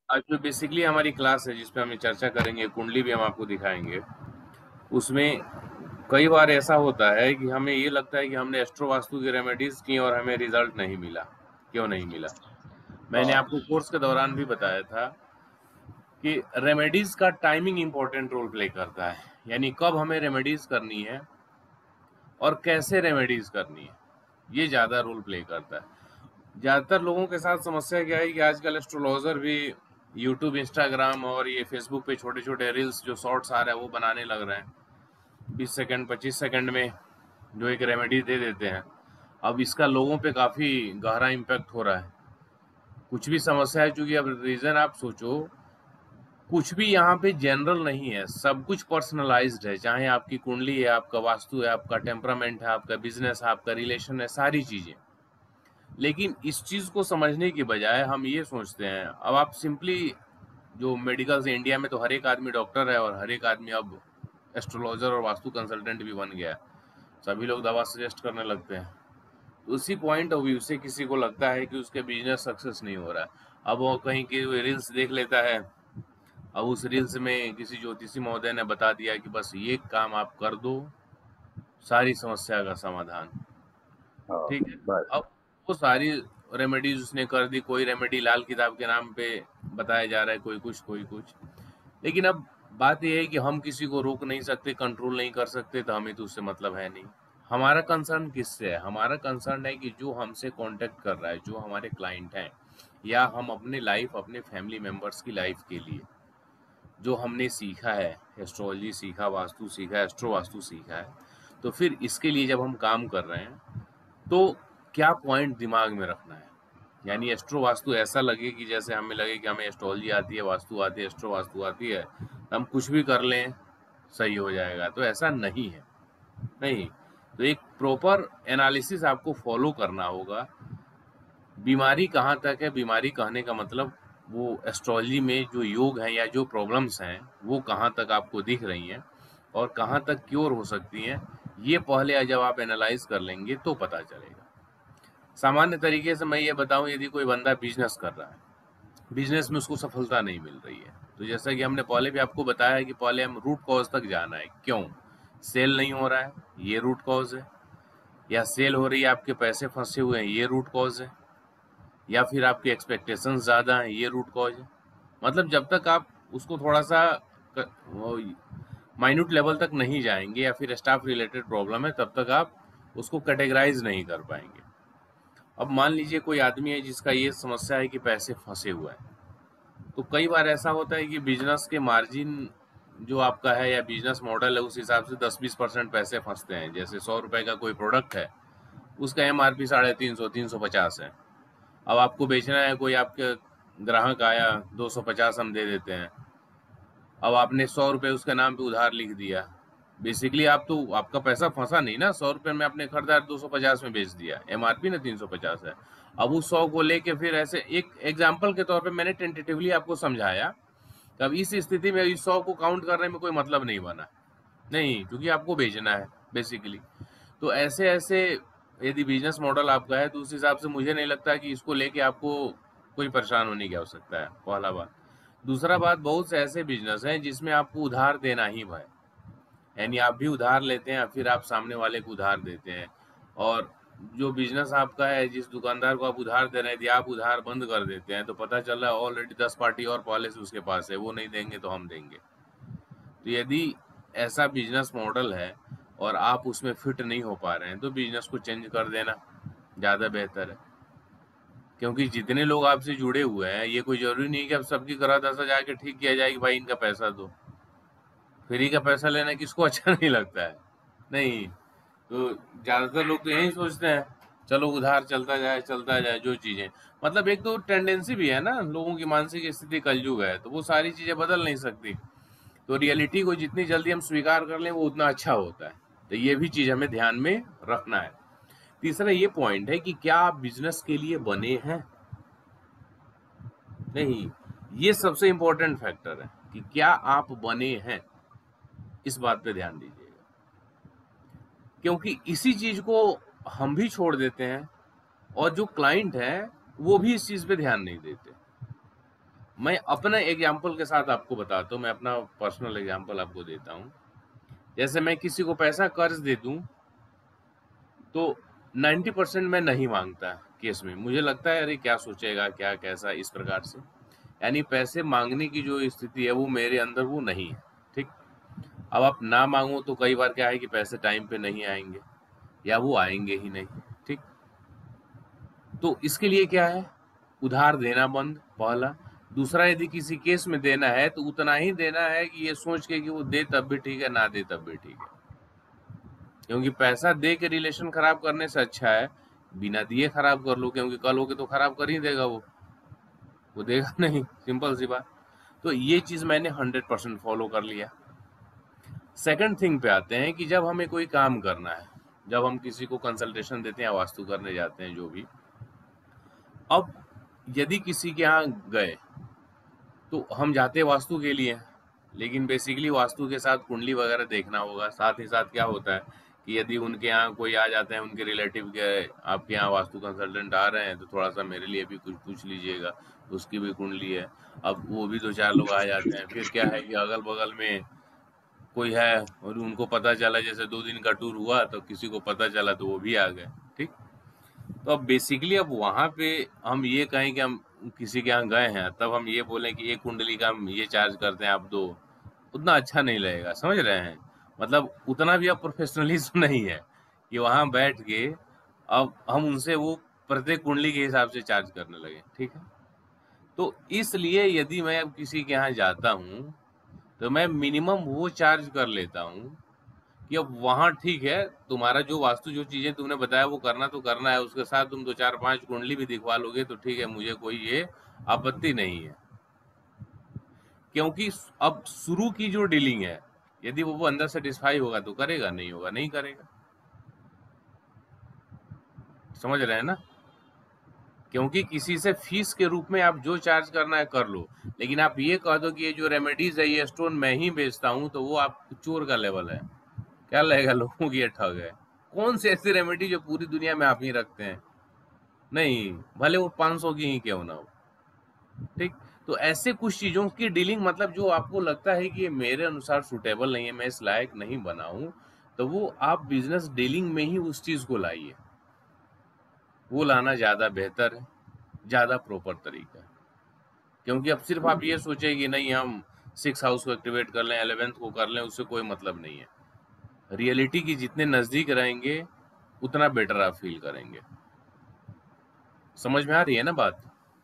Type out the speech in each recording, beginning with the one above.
आज जो बेसिकली हमारी क्लास है जिसपे हम चर्चा करेंगे, कुंडली भी हम आपको दिखाएंगे। उसमें कई बार ऐसा होता है कि हमें ये लगता है कि हमने एस्ट्रो वास्तु की रेमेडीज की और हमें रिजल्ट नहीं मिला। क्यों नहीं मिला? मैंने हाँ। आपको कोर्स के दौरान भी बताया था कि रेमेडीज का टाइमिंग इंपॉर्टेंट रोल प्ले करता है। यानी कब हमें रेमेडीज करनी है और कैसे रेमेडीज करनी है, ये ज्यादा रोल प्ले करता है। ज्यादातर लोगों के साथ समस्या क्या है कि आजकल एस्ट्रोलॉजर भी यूट्यूब, इंस्टाग्राम और ये फेसबुक पे छोटे छोटे रील्स जो शॉर्ट्स आ रहे हैं वो बनाने लग रहे हैं। 20 सेकंड 25 सेकंड में जो एक रेमेडी दे देते हैं। अब इसका लोगों पे काफी गहरा इम्पैक्ट हो रहा है। कुछ भी समस्या है, चूंकि अब रीजन आप सोचो, कुछ भी यहाँ पे जनरल नहीं है, सब कुछ पर्सनलाइज्ड है। चाहे आपकी कुंडली है, आपका वास्तु है, आपका टेम्परामेंट है, आपका बिजनेस है, आपका रिलेशन है, सारी चीजें। लेकिन इस चीज को समझने की बजाय हम ये सोचते हैं, अब आप सिंपली जो मेडिकल से, इंडिया में तो हर एक आदमी डॉक्टर है और हर एक आदमी अब एस्ट्रोलॉजर और वास्तु कंसल्टेंट भी बन गया है। सभी लोग दवा सजेस्ट करने लगते हैं। तो उसी पॉइंट ऑफ व्यू से किसी को लगता है कि उसके बिजनेस सक्सेस नहीं हो रहा है। अब वो कहीं की रील्स देख लेता है। अब उस रील्स में किसी ज्योतिषी महोदय ने बता दिया कि बस ये काम आप कर दो, सारी समस्या का समाधान। हाँ। ठीक है। बस। अब वो सारी रेमेडीज उसने कर दी। कोई रेमेडी लाल किताब के नाम पे बताया जा रहा है, कोई कुछ कोई कुछ। लेकिन अब बात यह है कि हम किसी को रोक नहीं सकते, कंट्रोल नहीं कर सकते, तो हमें तो उससे मतलब है नहीं। हमारा कंसर्न किससे है? हमारा कंसर्न है कि जो हमसे कांटेक्ट कर रहा है, जो हमारे क्लाइंट हैं, या हम अपने लाइफ, अपने फैमिली मेंबर्स की लाइफ के लिए जो हमने सीखा है, एस्ट्रोलॉजी सीखा, वास्तु सीखा, एस्ट्रो वास्तु सीखा है, तो फिर इसके लिए जब हम काम कर रहे हैं तो क्या पॉइंट दिमाग में रखना है। यानी एस्ट्रो वास्तु ऐसा लगे कि जैसे हमें लगे कि हमें एस्ट्रोलॉजी आती है, वास्तु आती है, एस्ट्रो वास्तु आती है, हम कुछ भी कर लें सही हो जाएगा। तो ऐसा नहीं है। नहीं। तो एक प्रॉपर एनालिसिस आपको फॉलो करना होगा। बीमारी कहाँ तक है? बीमारी कहने का मतलब वो एस्ट्रोलॉजी में जो योग है या जो प्रॉब्लम्स हैं वो कहाँ तक आपको दिख रही हैं और कहाँ तक क्योर हो सकती हैं, ये पहले जब आप एनालाइज कर लेंगे तो पता चलेगा। सामान्य तरीके से मैं ये बताऊं, यदि कोई बंदा बिजनेस कर रहा है, बिजनेस में उसको सफलता नहीं मिल रही है, तो जैसा कि हमने पहले भी आपको बताया है कि पहले हम रूट कॉज तक जाना है। क्यों सेल नहीं हो रहा है? ये रूट कॉज है। या सेल हो रही है, आपके पैसे फंसे हुए हैं, ये रूट कॉज है। या फिर आपकी एक्सपेक्टेशंस ज़्यादा हैं, ये रूट कॉज है। मतलब जब तक आप उसको थोड़ा सा माइन्यूट लेवल तक नहीं जाएंगे या फिर स्टाफ रिलेटेड प्रॉब्लम है, तब तक आप उसको कैटेगराइज नहीं कर पाएंगे। अब मान लीजिए कोई आदमी है जिसका ये समस्या है कि पैसे फंसे हुए हैं। तो कई बार ऐसा होता है कि बिजनेस के मार्जिन जो आपका है या बिजनेस मॉडल है, उस हिसाब से 10-20% पैसे फंसते हैं। जैसे 100 रुपए का कोई प्रोडक्ट है, उसका MRP 350-350 है। अब आपको बेचना है, कोई आपके ग्राहक आया, 250 हम दे देते हैं। अब आपने 100 रुपये उसके नाम पे उधार लिख दिया। बेसिकली आप तो, आपका पैसा फंसा नहीं ना, 100 रुपये में आपने खरीदार 250 में बेच दिया, MRP ना 350 है। अब उस 100 को लेके फिर ऐसे एक एग्जाम्पल के तौर पे मैंने टेंटेटिवली आपको समझाया। अब इस स्थिति में इस 100 को काउंट करने में कोई मतलब नहीं बना। नहीं, क्योंकि आपको बेचना है बेसिकली। तो ऐसे ऐसे यदि बिजनेस मॉडल आपका है तो उस हिसाब से मुझे नहीं लगता कि इसको लेके आपको कोई परेशान होने की आवश्यकता है, पहला बात। दूसरा बात, बहुत से ऐसे बिजनेस हैं जिसमें आपको उधार देना ही है। यानी आप भी उधार लेते हैं, फिर आप सामने वाले को उधार देते हैं। और जो बिजनेस आपका है, जिस दुकानदार को आप उधार दे रहे हैं, यदि आप उधार बंद कर देते हैं तो पता चल रहा है ऑलरेडी 10 पार्टी और पहले से उसके पास है, वो नहीं देंगे तो हम देंगे। तो यदि ऐसा बिजनेस मॉडल है और आप उसमें फिट नहीं हो पा रहे हैं, तो बिजनेस को चेंज कर देना ज़्यादा बेहतर है। क्योंकि जितने लोग आपसे जुड़े हुए हैं, ये कोई जरूरी नहीं कि अब सबकी तरह दशा जाके ठीक किया जाए कि भाई इनका पैसा दो। फ्री का पैसा लेना किसको अच्छा नहीं लगता है? नहीं। तो ज्यादातर लोग तो यही सोचते हैं, चलो उधार चलता जाए जो चीजें। मतलब एक तो टेंडेंसी भी है ना, लोगों की मानसिक स्थिति कलयुग है, तो वो सारी चीजें बदल नहीं सकती। तो रियलिटी को जितनी जल्दी हम स्वीकार कर लें वो उतना अच्छा होता है। तो ये भी चीज हमें ध्यान में रखना है। तीसरा ये पॉइंट है कि क्या आप बिजनेस के लिए बने हैं? नहीं, ये सबसे इंपॉर्टेंट फैक्टर है कि क्या आप बने हैं। इस बात पे ध्यान दीजिएगा, क्योंकि इसी चीज को हम भी छोड़ देते हैं और जो क्लाइंट है वो भी इस चीज पे ध्यान नहीं देते। मैं अपने एग्जाम्पल के साथ आपको बताता हूँ, मैं अपना पर्सनल एग्जाम्पल आपको देता हूँ। जैसे मैं किसी को पैसा कर्ज दे दूं तो 90% मैं नहीं मांगता केस में। मुझे लगता है अरे क्या सोचेगा, क्या कैसा, इस प्रकार से। यानी पैसे मांगने की जो स्थिति है वो मेरे अंदर वो नहीं है। ठीक। अब आप ना मांगो तो कई बार क्या है कि पैसे टाइम पे नहीं आएंगे या वो आएंगे ही नहीं। ठीक। तो इसके लिए क्या है, उधार देना बंद, पहला। दूसरा, यदि किसी केस में देना है तो उतना ही देना है कि ये सोच के कि वो दे तब भी ठीक है, ना दे तब भी ठीक है। क्योंकि पैसा दे के रिलेशन खराब करने से अच्छा है बिना दिए खराब कर लो, क्योंकि कल होके तो खराब कर ही देगा वो देगा नहीं, सिंपल सी बात। तो ये चीज मैंने 100% फॉलो कर लिया। सेकंड थिंग पे आते हैं कि जब हमें कोई काम करना है, जब हम किसी को कंसल्टेशन देते हैं, वास्तु करने जाते हैं, जो भी। अब यदि किसी के यहाँ गए तो हम जाते वास्तु के लिए, लेकिन बेसिकली वास्तु के साथ कुंडली वगैरह देखना होगा। साथ ही साथ क्या होता है कि यदि उनके यहाँ कोई आ जाते हैं, उनके रिलेटिव के, आपके यहाँ वास्तु कंसल्टेंट आ रहे हैं तो थोड़ा सा मेरे लिए भी कुछ पूछ लीजिएगा, उसकी भी कुंडली है। अब वो भी 2-4 लोग आ जाते हैं, फिर क्या है कि अगल बगल में कोई है और उनको पता चला, जैसे 2 दिन का टूर हुआ तो किसी को पता चला तो वो भी आ गए। ठीक। तो अब बेसिकली अब वहां पे हम ये कहें कि हम किसी के यहाँ गए हैं, तब हम ये बोलें कि एक कुंडली का हम ये चार्ज करते हैं, आप दो, उतना अच्छा नहीं लगेगा। समझ रहे हैं? मतलब उतना भी अब प्रोफेशनलिज्म नहीं है कि वहां बैठ के अब हम उनसे वो प्रत्येक कुंडली के हिसाब से चार्ज करने लगे। ठीक है। तो इसलिए यदि मैं अब किसी के यहाँ जाता हूँ तो मैं मिनिमम वो चार्ज कर लेता हूँ कि अब वहाँ ठीक है, तुम्हारा जो वास्तु जो चीजें तुमने बताया वो करना तो करना है, उसके साथ तुम 2-4-5 कुंडली भी दिखवा लोगे तो ठीक है, मुझे कोई ये आपत्ति नहीं है। क्योंकि अब शुरू की जो डीलिंग है, यदि वो अंदर सेटिस्फाई होगा तो करेगा, नहीं होगा नहीं करेगा। समझ रहे हैं ना? क्योंकि किसी से फीस के रूप में आप जो चार्ज करना है कर लो, लेकिन आप ये कह दो कि ये जो रेमेडीज है ये स्टोन मैं ही बेचता हूँ, तो वो आप चोर का लेवल है। क्या लगेगा लोगों की, ये ठग है। कौन सी ऐसी रेमेडी जो पूरी दुनिया में आप ही रखते हैं? नहीं, भले वो 500 की ही क्यों ना हो। ठीक। तो ऐसे कुछ चीजों की डीलिंग, मतलब जो आपको लगता है कि ये मेरे अनुसार सुटेबल नहीं है, मैं इस लायक नहीं बना हूं, तो वो आप बिजनेस डीलिंग में ही उस चीज को लाइए। वो लाना ज्यादा बेहतर है, ज्यादा प्रॉपर तरीका है। क्योंकि अब सिर्फ आप ये सोचे कि नहीं हम 6 हाउस को एक्टिवेट कर लें, 11th को कर लें, उससे कोई मतलब नहीं है। रियलिटी की जितने नजदीक रहेंगे उतना बेटर आप फील करेंगे। समझ में आ रही है ना बात?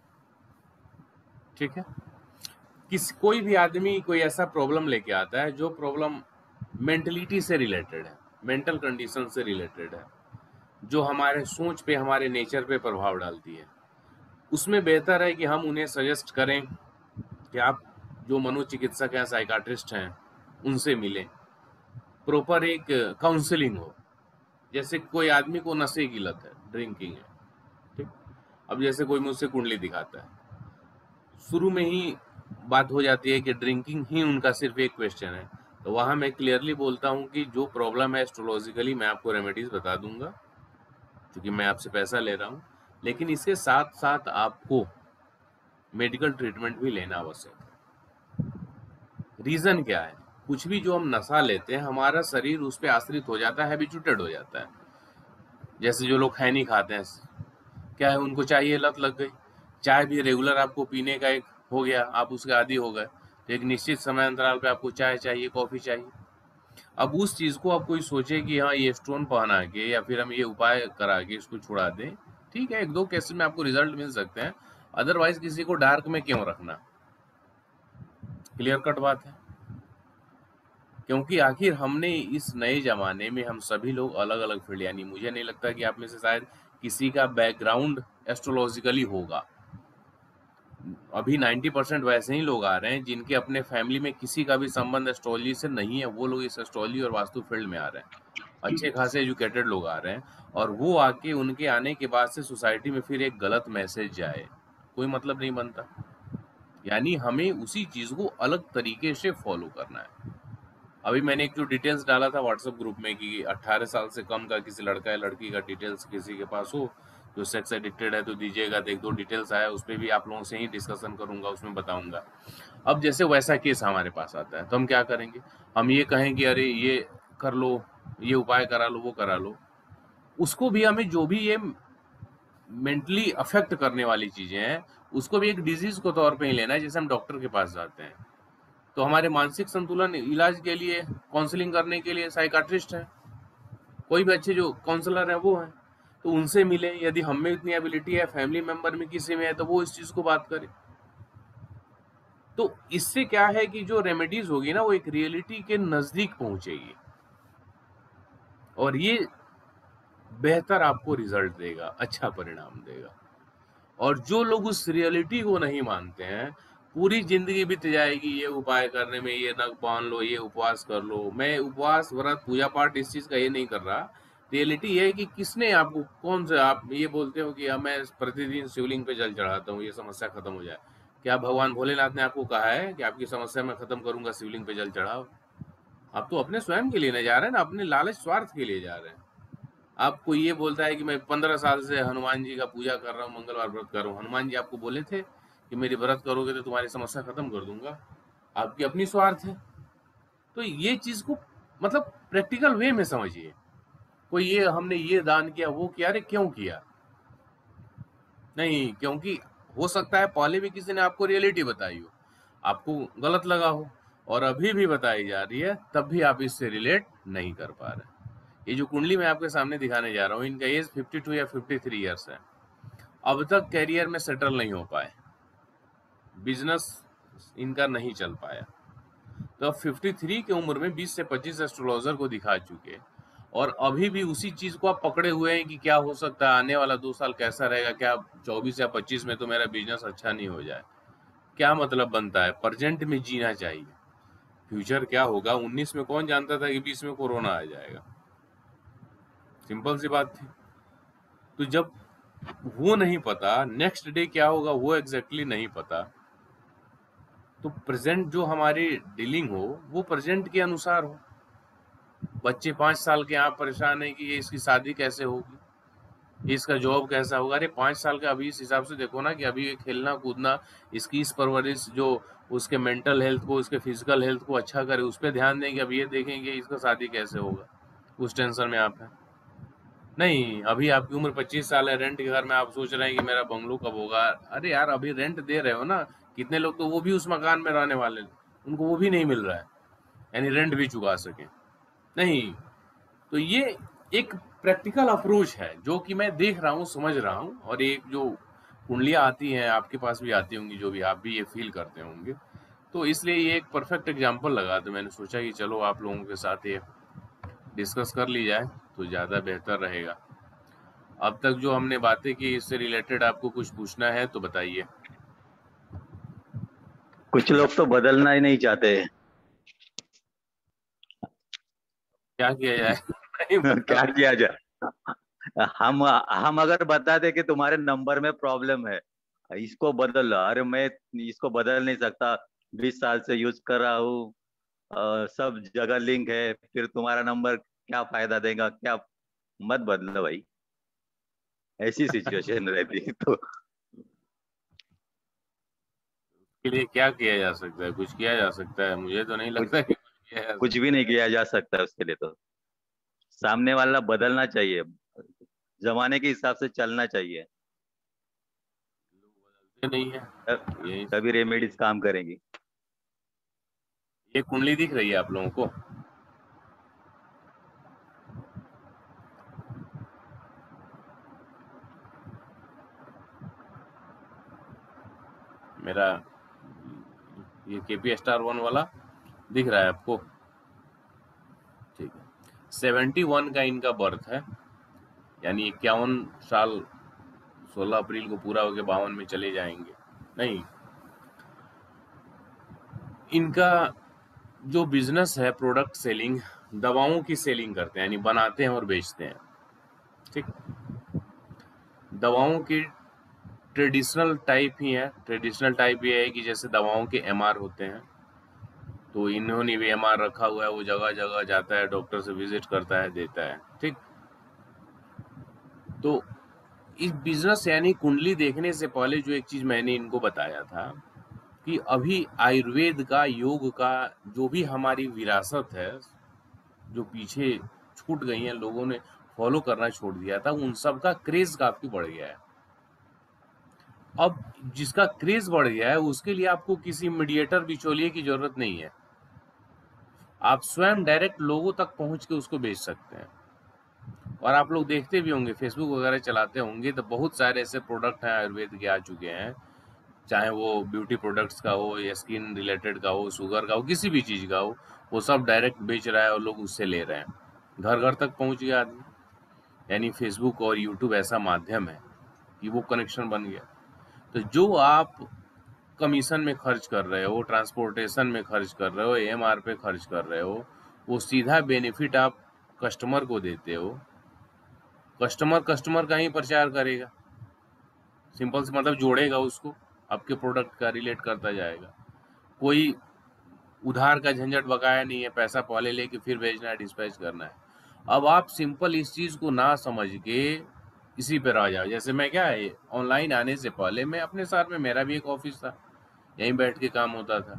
ठीक है। कोई भी आदमी कोई ऐसा प्रॉब्लम लेके आता है जो प्रॉब्लम मेंटलिटी से रिलेटेड है, मेंटल कंडीशन से रिलेटेड है, जो हमारे सोच पे, हमारे नेचर पे प्रभाव डालती है। उसमें बेहतर है कि हम उन्हें सजेस्ट करें कि आप जो मनोचिकित्सक हैं, साइकाट्रिस्ट हैं, उनसे मिलें। प्रॉपर एक काउंसलिंग हो। जैसे कोई आदमी को नशे की लत है, ड्रिंकिंग है। ठीक। अब जैसे कोई मुझसे कुंडली दिखाता है, शुरू में ही बात हो जाती है कि ड्रिंकिंग ही उनका सिर्फ एक क्वेश्चन है, तो वहां मैं क्लियरली बोलता हूं कि जो प्रॉब्लम है एस्ट्रोलॉजिकली मैं आपको रेमेडीज बता दूंगा, क्योंकि मैं आपसे पैसा ले रहा हूं, लेकिन इसके साथ साथ आपको मेडिकल ट्रीटमेंट भी लेना आवश्यक है। रीजन क्या है? कुछ भी जो हम नशा लेते हैं, हमारा शरीर उस पर आश्रित हो जाता है, हैबिचुटेड हो जाता है। जैसे जो लोग खैनी खाते हैं, क्या है, उनको चाहिए, लत लग गई। चाय भी रेगुलर आपको पीने का एक हो गया, आप उसके आदी हो गए, तो एक निश्चित समय अंतराल पे आपको चाय चाहिए, कॉफी चाहिए। अब उस चीज को आप कोई सोचे कि हाँ ये स्टोन पहना के या फिर हम ये उपाय करा के इसको छुड़ा दें, ठीक है, 1-2 केसेस में आपको रिजल्ट मिल सकते हैं। अदरवाइज किसी को डार्क में क्यों रखना? क्लियर कट बात है। क्योंकि आखिर हमने इस नए जमाने में हम सभी लोग अलग अलग फील्ड, यानी मुझे नहीं लगता कि आप में से शायद किसी का बैकग्राउंड एस्ट्रोलॉजिकली होगा। अभी 90% वैसे ही लोग आ रहे हैं जिनके अपने फैमिली में किसी का भी संबंध एस्ट्रोलॉजी से नहीं है, वो लोग इस एस्ट्रोलॉजी और वास्तु फील्ड में आ रहे हैं। अच्छे खासे एजुकेटेड लोग आ रहे हैं, और वो आके उनके आने के बाद से सोसाइटी में फिर एक गलत मैसेज जाए, कोई मतलब नहीं बनता। यानी हमें उसी चीज को अलग तरीके से फॉलो करना है। अभी मैंने एक जो डिटेल्स डाला था व्हाट्सएप ग्रुप में कि 18 साल से कम का किसी लड़का या लड़की का डिटेल्स किसी के पास हो जो सेक्स एडिक्टेड है तो दीजिएगा, तो एक दो डिटेल्स आया उस पर भी आप लोगों से ही डिस्कशन करूंगा, उसमें बताऊंगा। अब जैसे वैसा केस हमारे पास आता है तो हम क्या करेंगे, हम ये कहेंगे अरे ये कर लो, ये उपाय करा लो, वो करा लो। उसको भी हमें जो भी ये मेंटली अफेक्ट करने वाली चीजें हैं उसको भी एक डिजीज को तौर पे ही लेना है। जैसे हम डॉक्टर के पास जाते हैं तो हमारे मानसिक संतुलन इलाज के लिए, काउंसलिंग करने के लिए साइकाट्रिस्ट है, कोई भी अच्छे जो काउंसलर है वो है, तो उनसे मिले। यदि हम में इतनी एबिलिटी है, फैमिली मेंबर में किसी में है, तो वो इस चीज को बात करे। तो इससे क्या है कि जो रेमेडीज होगी ना वो एक रियलिटी के नजदीक पहुंचेगी और ये बेहतर आपको रिजल्ट देगा, अच्छा परिणाम देगा। और जो लोग उस रियलिटी को नहीं मानते हैं, पूरी जिंदगी बीत जाएगी ये उपाय करने में, ये नग बांध लो, ये उपवास कर लो। मैं उपवास व्रत पूजा पाठ इस चीज का ये नहीं कर रहा। रियलिटी ये है कि किसने आपको, कौन से आप ये बोलते हो कि मैं प्रतिदिन शिवलिंग पे जल चढ़ाता हूँ ये समस्या खत्म हो जाए। क्या भगवान भोलेनाथ ने आपको कहा है कि आपकी समस्या मैं खत्म करूंगा, शिवलिंग पे जल चढ़ाओ? आप तो अपने स्वयं के लिए नहीं जा रहे हैं ना, अपने लालच स्वार्थ के लिए जा रहे हैं। आपको ये बोलता है कि मैं 15 साल से हनुमान जी का पूजा कर रहा हूँ, मंगलवार व्रत कर रहा हूँ। हनुमान जी आपको बोले थे कि मेरी व्रत करोगे तो तुम्हारी समस्या खत्म कर दूंगा? आपकी अपनी स्वार्थ है। तो ये चीज को मतलब प्रैक्टिकल वे में समझिए। कोई ये हमने ये दान किया, वो किया, अरे क्यों किया? नहीं, क्योंकि हो सकता है पहले भी किसी ने आपको रियलिटी बताई हो, आपको गलत लगा हो, और अभी भी बताई जा रही है, तब भी आप इससे रिलेट नहीं कर पा रहे। ये जो कुंडली मैं आपके सामने दिखाने जा रहा हूँ, इनका एज 52 या 53 ईयर्स है। अब तक कैरियर में सेटल नहीं हो पाए, बिजनेस इनका नहीं चल पाया। तो अब 53 की उम्र में 20 से 25 एस्ट्रोलॉजर को दिखा चुके, और अभी भी उसी चीज को आप पकड़े हुए हैं कि क्या हो सकता है, आने वाला 2 साल कैसा रहेगा, क्या 24 या 25 में तो मेरा बिजनेस अच्छा नहीं हो जाए? क्या मतलब बनता है? प्रेजेंट में जीना चाहिए। फ्यूचर क्या होगा 19 में कौन जानता था कि 20 में कोरोना आ जाएगा? सिंपल सी बात थी। तो जब वो नहीं पता, नेक्स्ट डे क्या होगा वो एग्जैक्टली नहीं पता, तो प्रेजेंट जो हमारी डीलिंग हो वो प्रेजेंट के अनुसार हो। बच्चे 5 साल के, आप परेशान है कि ये इसकी शादी कैसे होगी, ये इसका जॉब कैसा होगा। अरे 5 साल का अभी इस हिसाब से देखो ना कि अभी ये खेलना कूदना, इसकी इस परवरिश जो उसके मेंटल हेल्थ को, उसके फिजिकल हेल्थ को अच्छा करे, उस पर ध्यान देंगे। अब ये देखेंगे इसका शादी कैसे होगा, उस टेंशन में आप हैं। नहीं, अभी आपकी उम्र 25 साल है, रेंट के घर में आप सोच रहे हैं कि मेरा बंगलो कब होगा। अरे यार अभी रेंट दे रहे हो ना, कितने लोग तो वो भी उस मकान में रहने वाले, उनको वो भी नहीं मिल रहा है, यानी रेंट भी चुका सके। नहीं, तो ये एक प्रैक्टिकल अप्रोच है जो कि मैं देख रहा हूँ, समझ रहा हूँ। और एक जो कुंडलियाँ आती हैं, आपके पास भी आती होंगी, जो भी आप भी ये फील करते होंगे, तो इसलिए ये एक परफेक्ट एग्जाम्पल लगा। तो मैंने सोचा कि चलो आप लोगों के साथ ये डिस्कस कर ली जाए तो ज़्यादा बेहतर रहेगा। अब तक जो हमने बातें की इससे रिलेटेड आपको कुछ पूछना है तो बताइए। कुछ लोग तो बदलना ही नहीं चाहते। क्या किया जाए? नहीं बदल। क्या किया जाए? हम अगर बता दे कि तुम्हारे नंबर में प्रॉब्लम है, इसको बदल लो, अरे मैं इसको बदल नहीं सकता, 20 साल से यूज कर रहा हूँ, सब जगह लिंक है, फिर तुम्हारा नंबर क्या फायदा देगा क्या? मत बदलो भाई, ऐसी सिचुएशन रहती है तो। के लिए क्या किया जा सकता है? कुछ किया जा सकता है? मुझे तो नहीं लगता कुछ कि कुछ किया जा कुछ सकता भी नहीं किया जा सकता उसके लिए तो। सामने वाला बदलना चाहिए, जमाने के हिसाब से चलना चाहिए, है। लोग बदलते नहीं है, तब यही तभी सब। रेमेडीज काम करेंगी। ये कुंडली दिख रही है आप लोगों को? मेरा ये केपी स्टार 1 वाला दिख रहा है आपको? ठीक है। 71 का इनका बर्थ है, यानी 51 साल, 16 अप्रैल को पूरा होके 52 में चले जाएंगे। नहीं, इनका जो बिजनेस है प्रोडक्ट सेलिंग, दवाओं की सेलिंग करते हैं, यानी बनाते हैं और बेचते हैं। ठीक, दवाओं की ट्रेडिशनल टाइप ही है। ट्रेडिशनल टाइप ये है कि जैसे दवाओं के एमआर होते हैं, तो इन्होंने भी एमआर रखा हुआ है, वो जगह जगह जाता है, डॉक्टर से विजिट करता है, देता है। ठीक, तो इस बिजनेस यानी कुंडली देखने से पहले जो एक चीज मैंने इनको बताया था कि अभी आयुर्वेद का, योग का, जो भी हमारी विरासत है, जो पीछे छूट गई हैं, लोगों ने फॉलो करना छोड़ दिया था, उन सब का क्रेज काफी बढ़ गया है। अब जिसका क्रेज बढ़ गया है उसके लिए आपको किसी मीडिएटर, बिचौलिए की जरूरत नहीं है। आप स्वयं डायरेक्ट लोगों तक पहुंच के उसको बेच सकते हैं। और आप लोग देखते भी होंगे, फेसबुक वगैरह चलाते होंगे, तो बहुत सारे ऐसे प्रोडक्ट हैं आयुर्वेद के आ चुके हैं, चाहे वो ब्यूटी प्रोडक्ट्स का हो या स्किन रिलेटेड का हो, शुगर का हो, किसी भी चीज का हो, वो सब डायरेक्ट बेच रहा है और लोग उससे ले रहे हैं। घर घर तक पहुंच गया आदमी। यानी फेसबुक और यूट्यूब ऐसा माध्यम है कि वो कनेक्शन बन गया। तो जो आप कमीशन में खर्च कर रहे हो, ट्रांसपोर्टेशन में खर्च कर रहे हो, एएमआर पे खर्च कर रहे हो, वो सीधा बेनिफिट आप कस्टमर को देते हो। कस्टमर कस्टमर का ही प्रचार करेगा, सिंपल से मतलब जोड़ेगा उसको, आपके प्रोडक्ट का रिलेट करता जाएगा। कोई उधार का झंझट बकाया नहीं है, पैसा पहले लेके फिर भेजना है, डिस्पैच करना है। अब आप सिंपल इस चीज को ना समझ के इसी पे रह जाओ। जैसे मैं क्या है, ऑनलाइन आने से पहले मैं अपने साथ में, मेरा भी एक ऑफिस था, यहीं बैठ के काम होता था।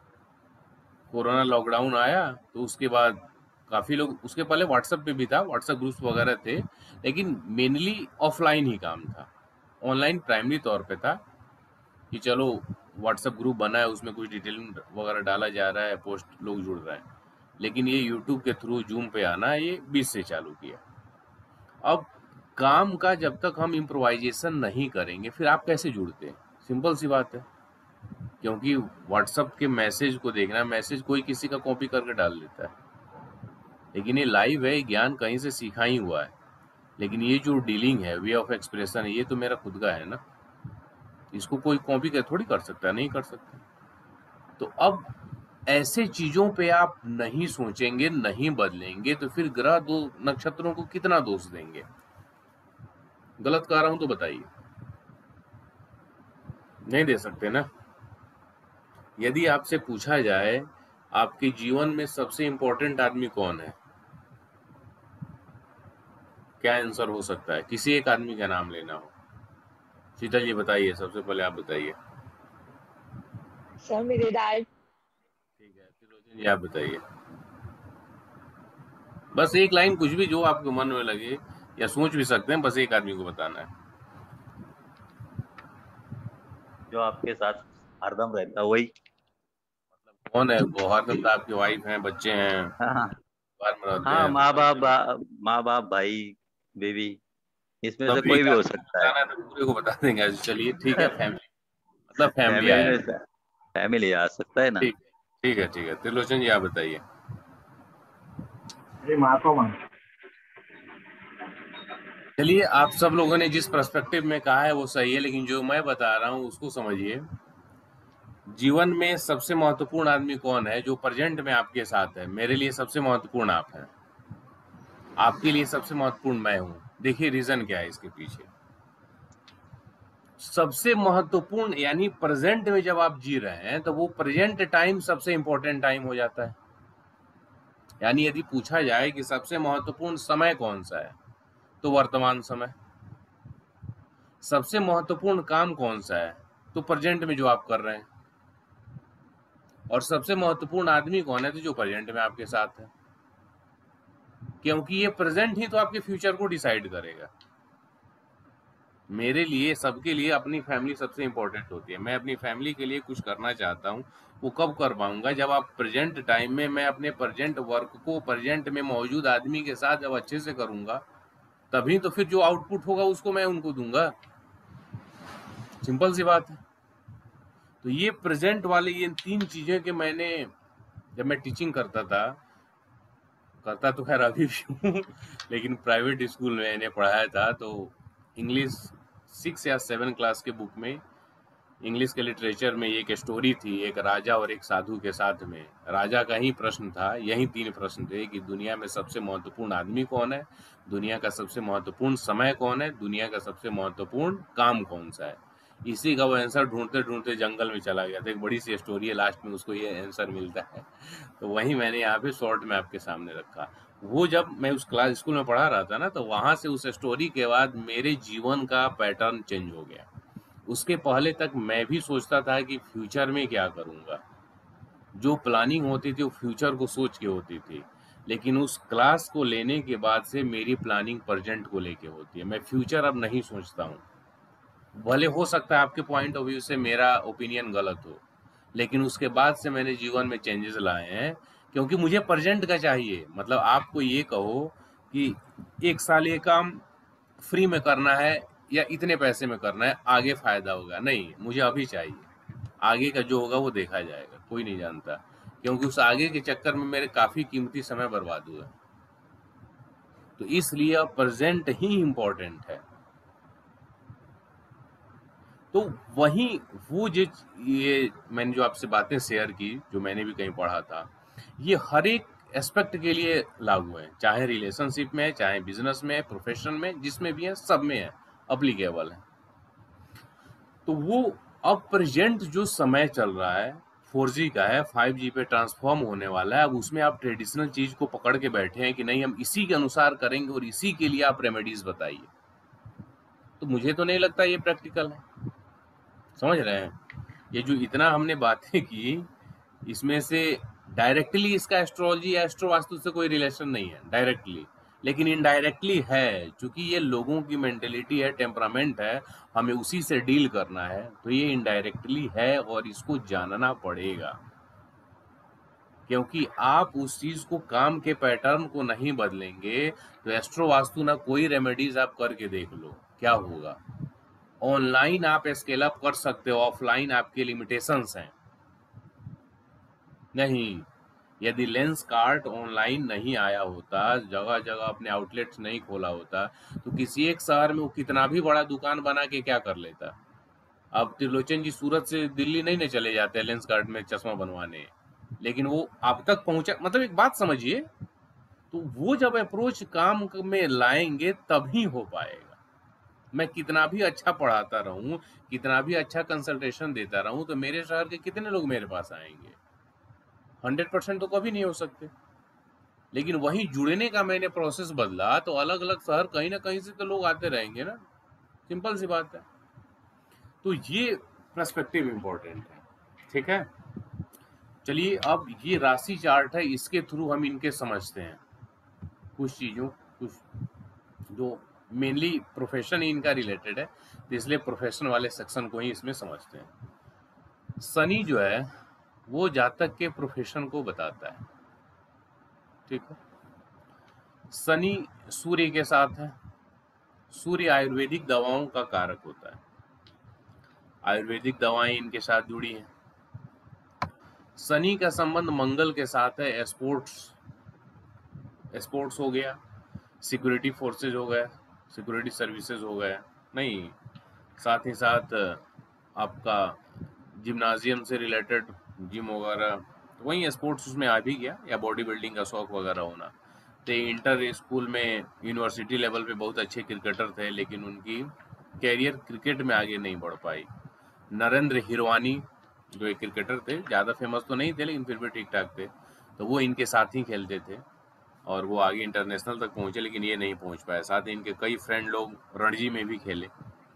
कोरोना लॉकडाउन आया तो उसके बाद काफी लोग, उसके पहले व्हाट्सएप पे भी था, व्हाट्सएप ग्रुप्स वगैरह थे, लेकिन मेनली ऑफलाइन ही काम था। ऑनलाइन प्राइमरी तौर पे था कि चलो व्हाट्सएप ग्रुप बना है, उसमें कुछ डिटेलिंग वगैरह डाला जा रहा है, पोस्ट लोग जुड़ रहे हैं। लेकिन ये यूट्यूब के थ्रू जूम पे आना, ये 20 से चालू किया। अब काम का जब तक हम इम्प्रोवाइजेशन नहीं करेंगे फिर आप कैसे जुड़ते हैं? सिंपल सी बात है। क्योंकि व्हाट्सएप के मैसेज को देखना, मैसेज कोई किसी का कॉपी करके डाल देता है, लेकिन ये लाइव है, ज्ञान कहीं से सीखा ही हुआ है। लेकिन ये जो डीलिंग है, वे ऑफ एक्सप्रेशन है, ये तो मेरा खुद का है ना, इसको कोई कॉपी कर थोड़ी कर सकता है, नहीं कर सकता। तो अब ऐसे चीजों पे आप नहीं सोचेंगे, नहीं बदलेंगे, तो फिर ग्रह दो नक्षत्रों को कितना दोष देंगे? गलत कह रहा हूं तो बताइए। नहीं दे सकते ना। यदि आपसे पूछा जाए आपके जीवन में सबसे इंपॉर्टेंट आदमी कौन है, क्या आंसर हो सकता है? किसी एक आदमी का नाम लेना हो। शीतल जी बताइए, सबसे पहले आप बताइए। सर मेरे डैड। ठीक है, त्रिलोचन जी आप बताइए। बस एक लाइन, कुछ भी जो आपके मन में लगे, या सोच भी सकते हैं, बस एक आदमी को बताना है। जो आपके साथ हरदम रहता है वही। कौन है वो? हरदम तो आपकी वाइफ हैं, बच्चे हैं, हाँ। बाहर में रहते हाँ, हैं। माँ बाप, भाई, बीवी, इसमें से सब कोई एक भी हो आदमी को सकता है। बताना है तो पूरे को बता देंगे। चलिए ठीक है, फैमिली, मतलब फैमिली फैमिली आया में है। फैमिली आ सकता है ना। ठीक ठीक है, ठीक है, त्रिलोचन जी आप बताइए। अरे माँ को माँ। चलिए, आप सब लोगों ने जिस पर्सपेक्टिव में कहा है वो सही है, लेकिन जो मैं बता रहा हूँ उसको समझिए। जीवन में सबसे महत्वपूर्ण आदमी कौन है? जो प्रेजेंट में आपके साथ है। मेरे लिए सबसे महत्वपूर्ण आप हैं, आपके लिए सबसे महत्वपूर्ण मैं हूँ। देखिए रीजन क्या है इसके पीछे। सबसे महत्वपूर्ण यानी प्रेजेंट में जब आप जी रहे हैं तो वो प्रेजेंट टाइम सबसे इंपॉर्टेंट टाइम हो जाता है। यानी यदि पूछा जाए कि सबसे महत्वपूर्ण समय कौन सा है, तो वर्तमान समय। सबसे महत्वपूर्ण काम कौन सा है, तो प्रेजेंट में जो आप कर रहे हैं। और सबसे महत्वपूर्ण आदमी कौन है, तो जो प्रेजेंट में आपके साथ है। क्योंकि ये प्रेजेंट ही तो आपके फ्यूचर को डिसाइड करेगा। मेरे लिए, सबके लिए अपनी फैमिली सबसे इंपॉर्टेंट होती है। मैं अपनी फैमिली के लिए कुछ करना चाहता हूँ, वो कब कर पाऊंगा? जब आप प्रेजेंट टाइम में, मैं अपने प्रेजेंट वर्क को प्रेजेंट में मौजूद आदमी के साथ जब अच्छे से करूंगा, तभी तो फिर जो आउटपुट होगा उसको मैं उनको दूंगा। सिंपल सी बात है। तो ये प्रेजेंट वाले ये तीन चीजें कि मैंने, जब मैं टीचिंग करता था, करता तो खैर अभी भी हूँ लेकिन प्राइवेट स्कूल में इन्हें पढ़ाया था, तो इंग्लिश 6 या 7 क्लास के बुक में, इंग्लिश के लिटरेचर में एक स्टोरी थी, एक राजा और एक साधु के साथ में। राजा का ही प्रश्न था, यही 3 प्रश्न थे कि दुनिया में सबसे महत्वपूर्ण आदमी कौन है, दुनिया का सबसे महत्वपूर्ण समय कौन है, दुनिया का सबसे महत्वपूर्ण काम कौन सा है। इसी का वो आंसर ढूंढते ढूंढते जंगल में चला गया था। एक बड़ी सी स्टोरी है, लास्ट में उसको ये आंसर मिलता है। तो वही मैंने यहाँ पे शॉर्ट में आपके सामने रखा। वो जब मैं उस क्लास स्कूल में पढ़ा रहा था ना, तो वहां से उस स्टोरी के बाद मेरे जीवन का पैटर्न चेंज हो गया। उसके पहले तक मैं भी सोचता था कि फ्यूचर में क्या करूंगा। जो प्लानिंग होती थी वो फ्यूचर को सोच के होती थी, लेकिन उस क्लास को लेने के बाद से मेरी प्लानिंग प्रेजेंट को लेके होती है। मैं फ्यूचर अब नहीं सोचता हूँ। भले हो सकता है आपके पॉइंट ऑफ व्यू से मेरा ओपिनियन गलत हो, लेकिन उसके बाद से मैंने जीवन में चेंजेस लाए हैं, क्योंकि मुझे प्रेजेंट का चाहिए। मतलब आपको ये कहो कि 1 साल ये काम फ्री में करना है या इतने पैसे में करना है, आगे फायदा होगा, नहीं, मुझे अभी चाहिए। आगे का जो होगा वो देखा जाएगा, कोई नहीं जानता, क्योंकि उस आगे के चक्कर में मेरे काफी कीमती समय बर्बाद हुआ। तो इसलिए अब प्रेजेंट ही इम्पोर्टेंट है। तो वही वो जो ये मैंने जो आपसे बातें शेयर की, जो मैंने भी कहीं पढ़ा था, ये हर एक एस्पेक्ट के लिए लागू है, चाहे रिलेशनशिप में है, चाहे बिजनेस में है, प्रोफेशन में, जिसमें भी है, सब में है, अप्लीकेबल है। तो वो अब प्रेजेंट जो समय चल रहा है 4G का है, 5G पे ट्रांसफॉर्म होने वाला है। अब उसमें आप ट्रेडिशनल चीज को पकड़ के बैठे हैं कि नहीं, हम इसी के अनुसार करेंगे और इसी के लिए आप रेमेडीज बताइए। तो मुझे तो नहीं लगता ये प्रैक्टिकल है। समझ रहे हैं? ये जो इतना हमने बातें की, इसमें से डायरेक्टली इसका एस्ट्रोलॉजी या एस्ट्रो वास्तु से कोई रिलेशन नहीं है डायरेक्टली, लेकिन इनडायरेक्टली है। क्योंकि ये लोगों की मेंटेलिटी है, टेम्परामेंट है, हमें उसी से डील करना है, तो ये इनडायरेक्टली है और इसको जानना पड़ेगा। क्योंकि आप उस चीज को, काम के पैटर्न को नहीं बदलेंगे, तो एस्ट्रो वास्तु ना कोई रेमेडीज आप करके देख लो क्या होगा। ऑनलाइन आप स्केल अप कर सकते हो, ऑफलाइन आपके लिमिटेशंस हैं। नहीं, यदि लेंस कार्ट ऑनलाइन नहीं आया होता, जगह जगह अपने आउटलेट्स नहीं खोला होता, तो किसी एक शहर में वो कितना भी बड़ा दुकान बना के क्या कर लेता। अब त्रिलोचन जी सूरत से दिल्ली नहीं न चले जाते लेंस कार्ट में चश्मा बनवाने, लेकिन वो आप तक पहुंचा। मतलब एक बात समझिए, तो वो जब अप्रोच काम में लाएंगे तभी हो पाएगा। मैं कितना भी अच्छा पढ़ाता रहूं, कितना भी अच्छा कंसल्टेशन देता रहूं, तो मेरे शहर के कितने लोग मेरे पास आएंगे? 100% तो कभी नहीं हो सकते। लेकिन वहीं जुड़ने का मैंने प्रोसेस बदला, तो अलग अलग शहर कहीं ना कहीं से तो लोग आते रहेंगे ना। सिंपल सी बात है। तो ये पर्सपेक्टिव इंपॉर्टेंट है। ठीक है, चलिए अब ये राशि चार्ट है, इसके थ्रू हम इनके समझते हैं कुछ चीजों, कुछ जो मेनली प्रोफेशन ही इनका रिलेटेड है, तो इसलिए प्रोफेशन वाले सेक्शन को ही इसमें समझते हैं। शनि जो है वो जातक के प्रोफेशन को बताता है। ठीक है, शनि सूर्य के साथ है। सूर्य आयुर्वेदिक दवाओं का कारक होता है, आयुर्वेदिक दवाएं इनके साथ जुड़ी हैं। शनि का संबंध मंगल के साथ है। स्पोर्ट्स, स्पोर्ट्स हो गया, सिक्योरिटी फोर्सेज हो गया, सिक्योरिटी सर्विसेज हो गया, नहीं, साथ ही साथ आपका जिम्नाजियम से रिलेटेड जिम वगैरह, तो वही स्पोर्ट्स उसमें आ भी गया, या बॉडी बिल्डिंग का शौक वगैरह होना। तो इंटर स्कूल में यूनिवर्सिटी लेवल पे बहुत अच्छे क्रिकेटर थे, लेकिन उनकी कैरियर क्रिकेट में आगे नहीं बढ़ पाई। नरेंद्र हिरवानी जो एक क्रिकेटर थे, ज़्यादा फेमस तो नहीं थे लेकिन फिर भी ठीक ठाक थे, तो वो इनके साथ ही खेलते थे और वो आगे इंटरनेशनल तक पहुंचे, लेकिन ये नहीं पहुंच पाए। साथ ही इनके कई फ्रेंड लोग रणजी में भी खेले।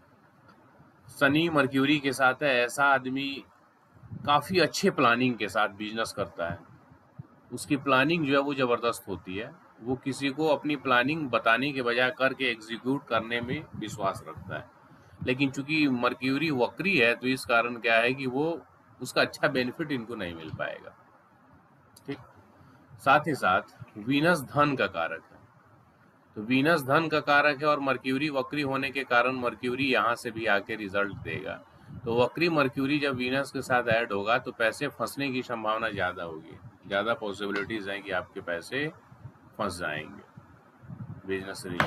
शनि मर्क्यूरी के साथ है। ऐसा आदमी काफ़ी अच्छे प्लानिंग के साथ बिजनेस करता है। उसकी प्लानिंग जो है वो ज़बरदस्त होती है। वो किसी को अपनी प्लानिंग बताने के बजाय करके एग्जीक्यूट करने में विश्वास रखता है। लेकिन चूंकि मर्क्यूरी वक्री है, तो इस कारण क्या है कि वो, उसका अच्छा बेनिफिट इनको नहीं मिल पाएगा। ठीक, साथ ही साथ वीनस धन का कारक है। तो वीनस धन का कारक है और मर्क्यूरी वक्री होने के कारण मर्क्यूरी यहाँ से भी आके रिजल्ट देगा। तो वक्री मर्क्यूरी जब वीनस के साथ ऐड होगा तो पैसे फंसने की संभावना ज़्यादा होगी, ज़्यादा पॉसिबिलिटीज हैं कि आपके पैसे फंस जाएंगे बिजनेस से।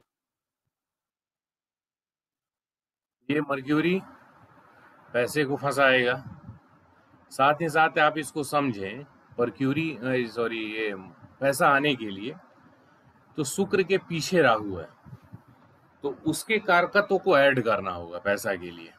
ये मर्क्यूरी पैसे को फंसाएगा। साथ ही साथ आप इसको समझें, मर्क्यूरी सॉरी ये पैसा आने के लिए तो शुक्र के पीछे राहु है, तो उसके कारकत्व को ऐड करना होगा पैसा के लिए।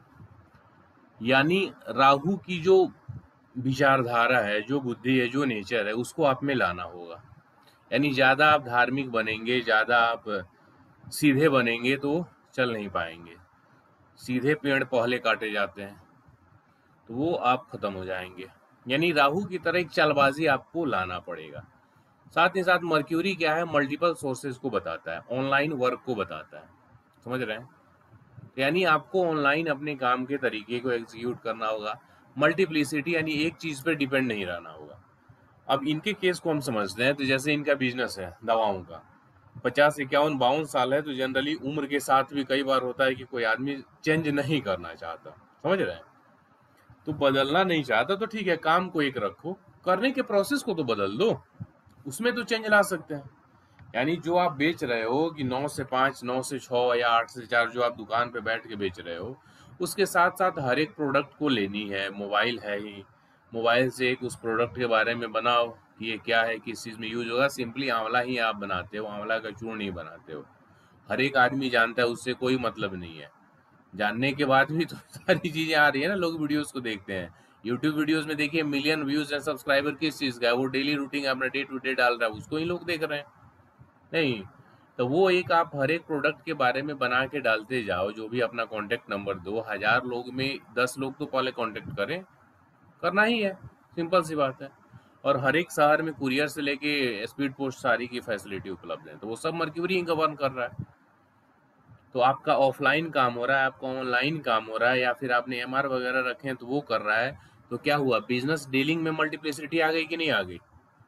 यानी राहु की जो विचारधारा है, जो बुद्धि है, जो नेचर है, उसको आप में लाना होगा। यानी ज़्यादा आप धार्मिक बनेंगे, ज़्यादा आप सीधे बनेंगे तो चल नहीं पाएंगे। सीधे पेड़ पहले काटे जाते हैं, तो वो आप खत्म हो जाएंगे। यानी राहु की तरह एक चालबाजी आपको लाना पड़ेगा। साथ ही साथ मर्क्यूरी क्या है, मल्टीपल सोर्सेज को बताता है, ऑनलाइन वर्क को बताता है, समझ रहे हैं। यानी आपको ऑनलाइन अपने काम के तरीके को एग्जीक्यूट करना होगा, मल्टीप्लिसिटी यानी एक चीज पे डिपेंड नहीं रहना होगा। अब इनके केस को हम समझते हैं, तो जैसे इनका बिजनेस है दवाओं का, 50 51 52 साल है, तो जनरली उम्र के साथ भी कई बार होता है कि कोई आदमी चेंज नहीं करना चाहता, समझ रहे हैं। तो बदलना नहीं चाहता तो ठीक है, काम को एक रखो, करने के प्रोसेस को तो बदल दो, उसमें तो चेंज ला सकते हैं। यानी जो आप बेच रहे हो कि 9 से 5, 9 से 6 या 8 से 4, जो आप दुकान पे बैठ के बेच रहे हो, उसके साथ साथ हर एक प्रोडक्ट को लेनी है। मोबाइल है ही, मोबाइल से एक उस प्रोडक्ट के बारे में बनाओ कि ये क्या है, किस चीज़ में यूज होगा। सिंपली आंवला ही आप बनाते हो, आंवला का चूर्ण नहीं बनाते हो। हर एक आदमी जानता है, उससे कोई मतलब नहीं है। जानने के बाद भी तो सारी चीजें आ रही है ना, लोग वीडियोस को देखते हैं। यूट्यूब वीडियोस में देखिए मिलियन व्यूज है, सब्सक्राइबर किस चीज का है, वो डेली रूटीन अपना डे टू डे डाल रहा है, उसको ही लोग देख रहे हैं। नहीं, तो वो एक आप हर एक प्रोडक्ट के बारे में बना के डालते जाओ, जो भी अपना कांटेक्ट नंबर दो, 1000 लोग में 10 लोग तो पहले कांटेक्ट करें, करना ही है, सिंपल सी बात है। और हर एक शहर में कुरियर से लेके स्पीड पोस्ट सारी की फैसिलिटी उपलब्ध है, तो वो सब मर्क्यूरी ही गवर्न कर रहा है। तो आपका ऑफलाइन काम हो रहा है, आपका ऑनलाइन काम हो रहा है, या फिर आपने एमआर वगैरह रखे हैं तो वो कर रहा है, तो क्या हुआ, बिजनेस डीलिंग में मल्टीप्लिसिटी आ गई कि नहीं आ गई?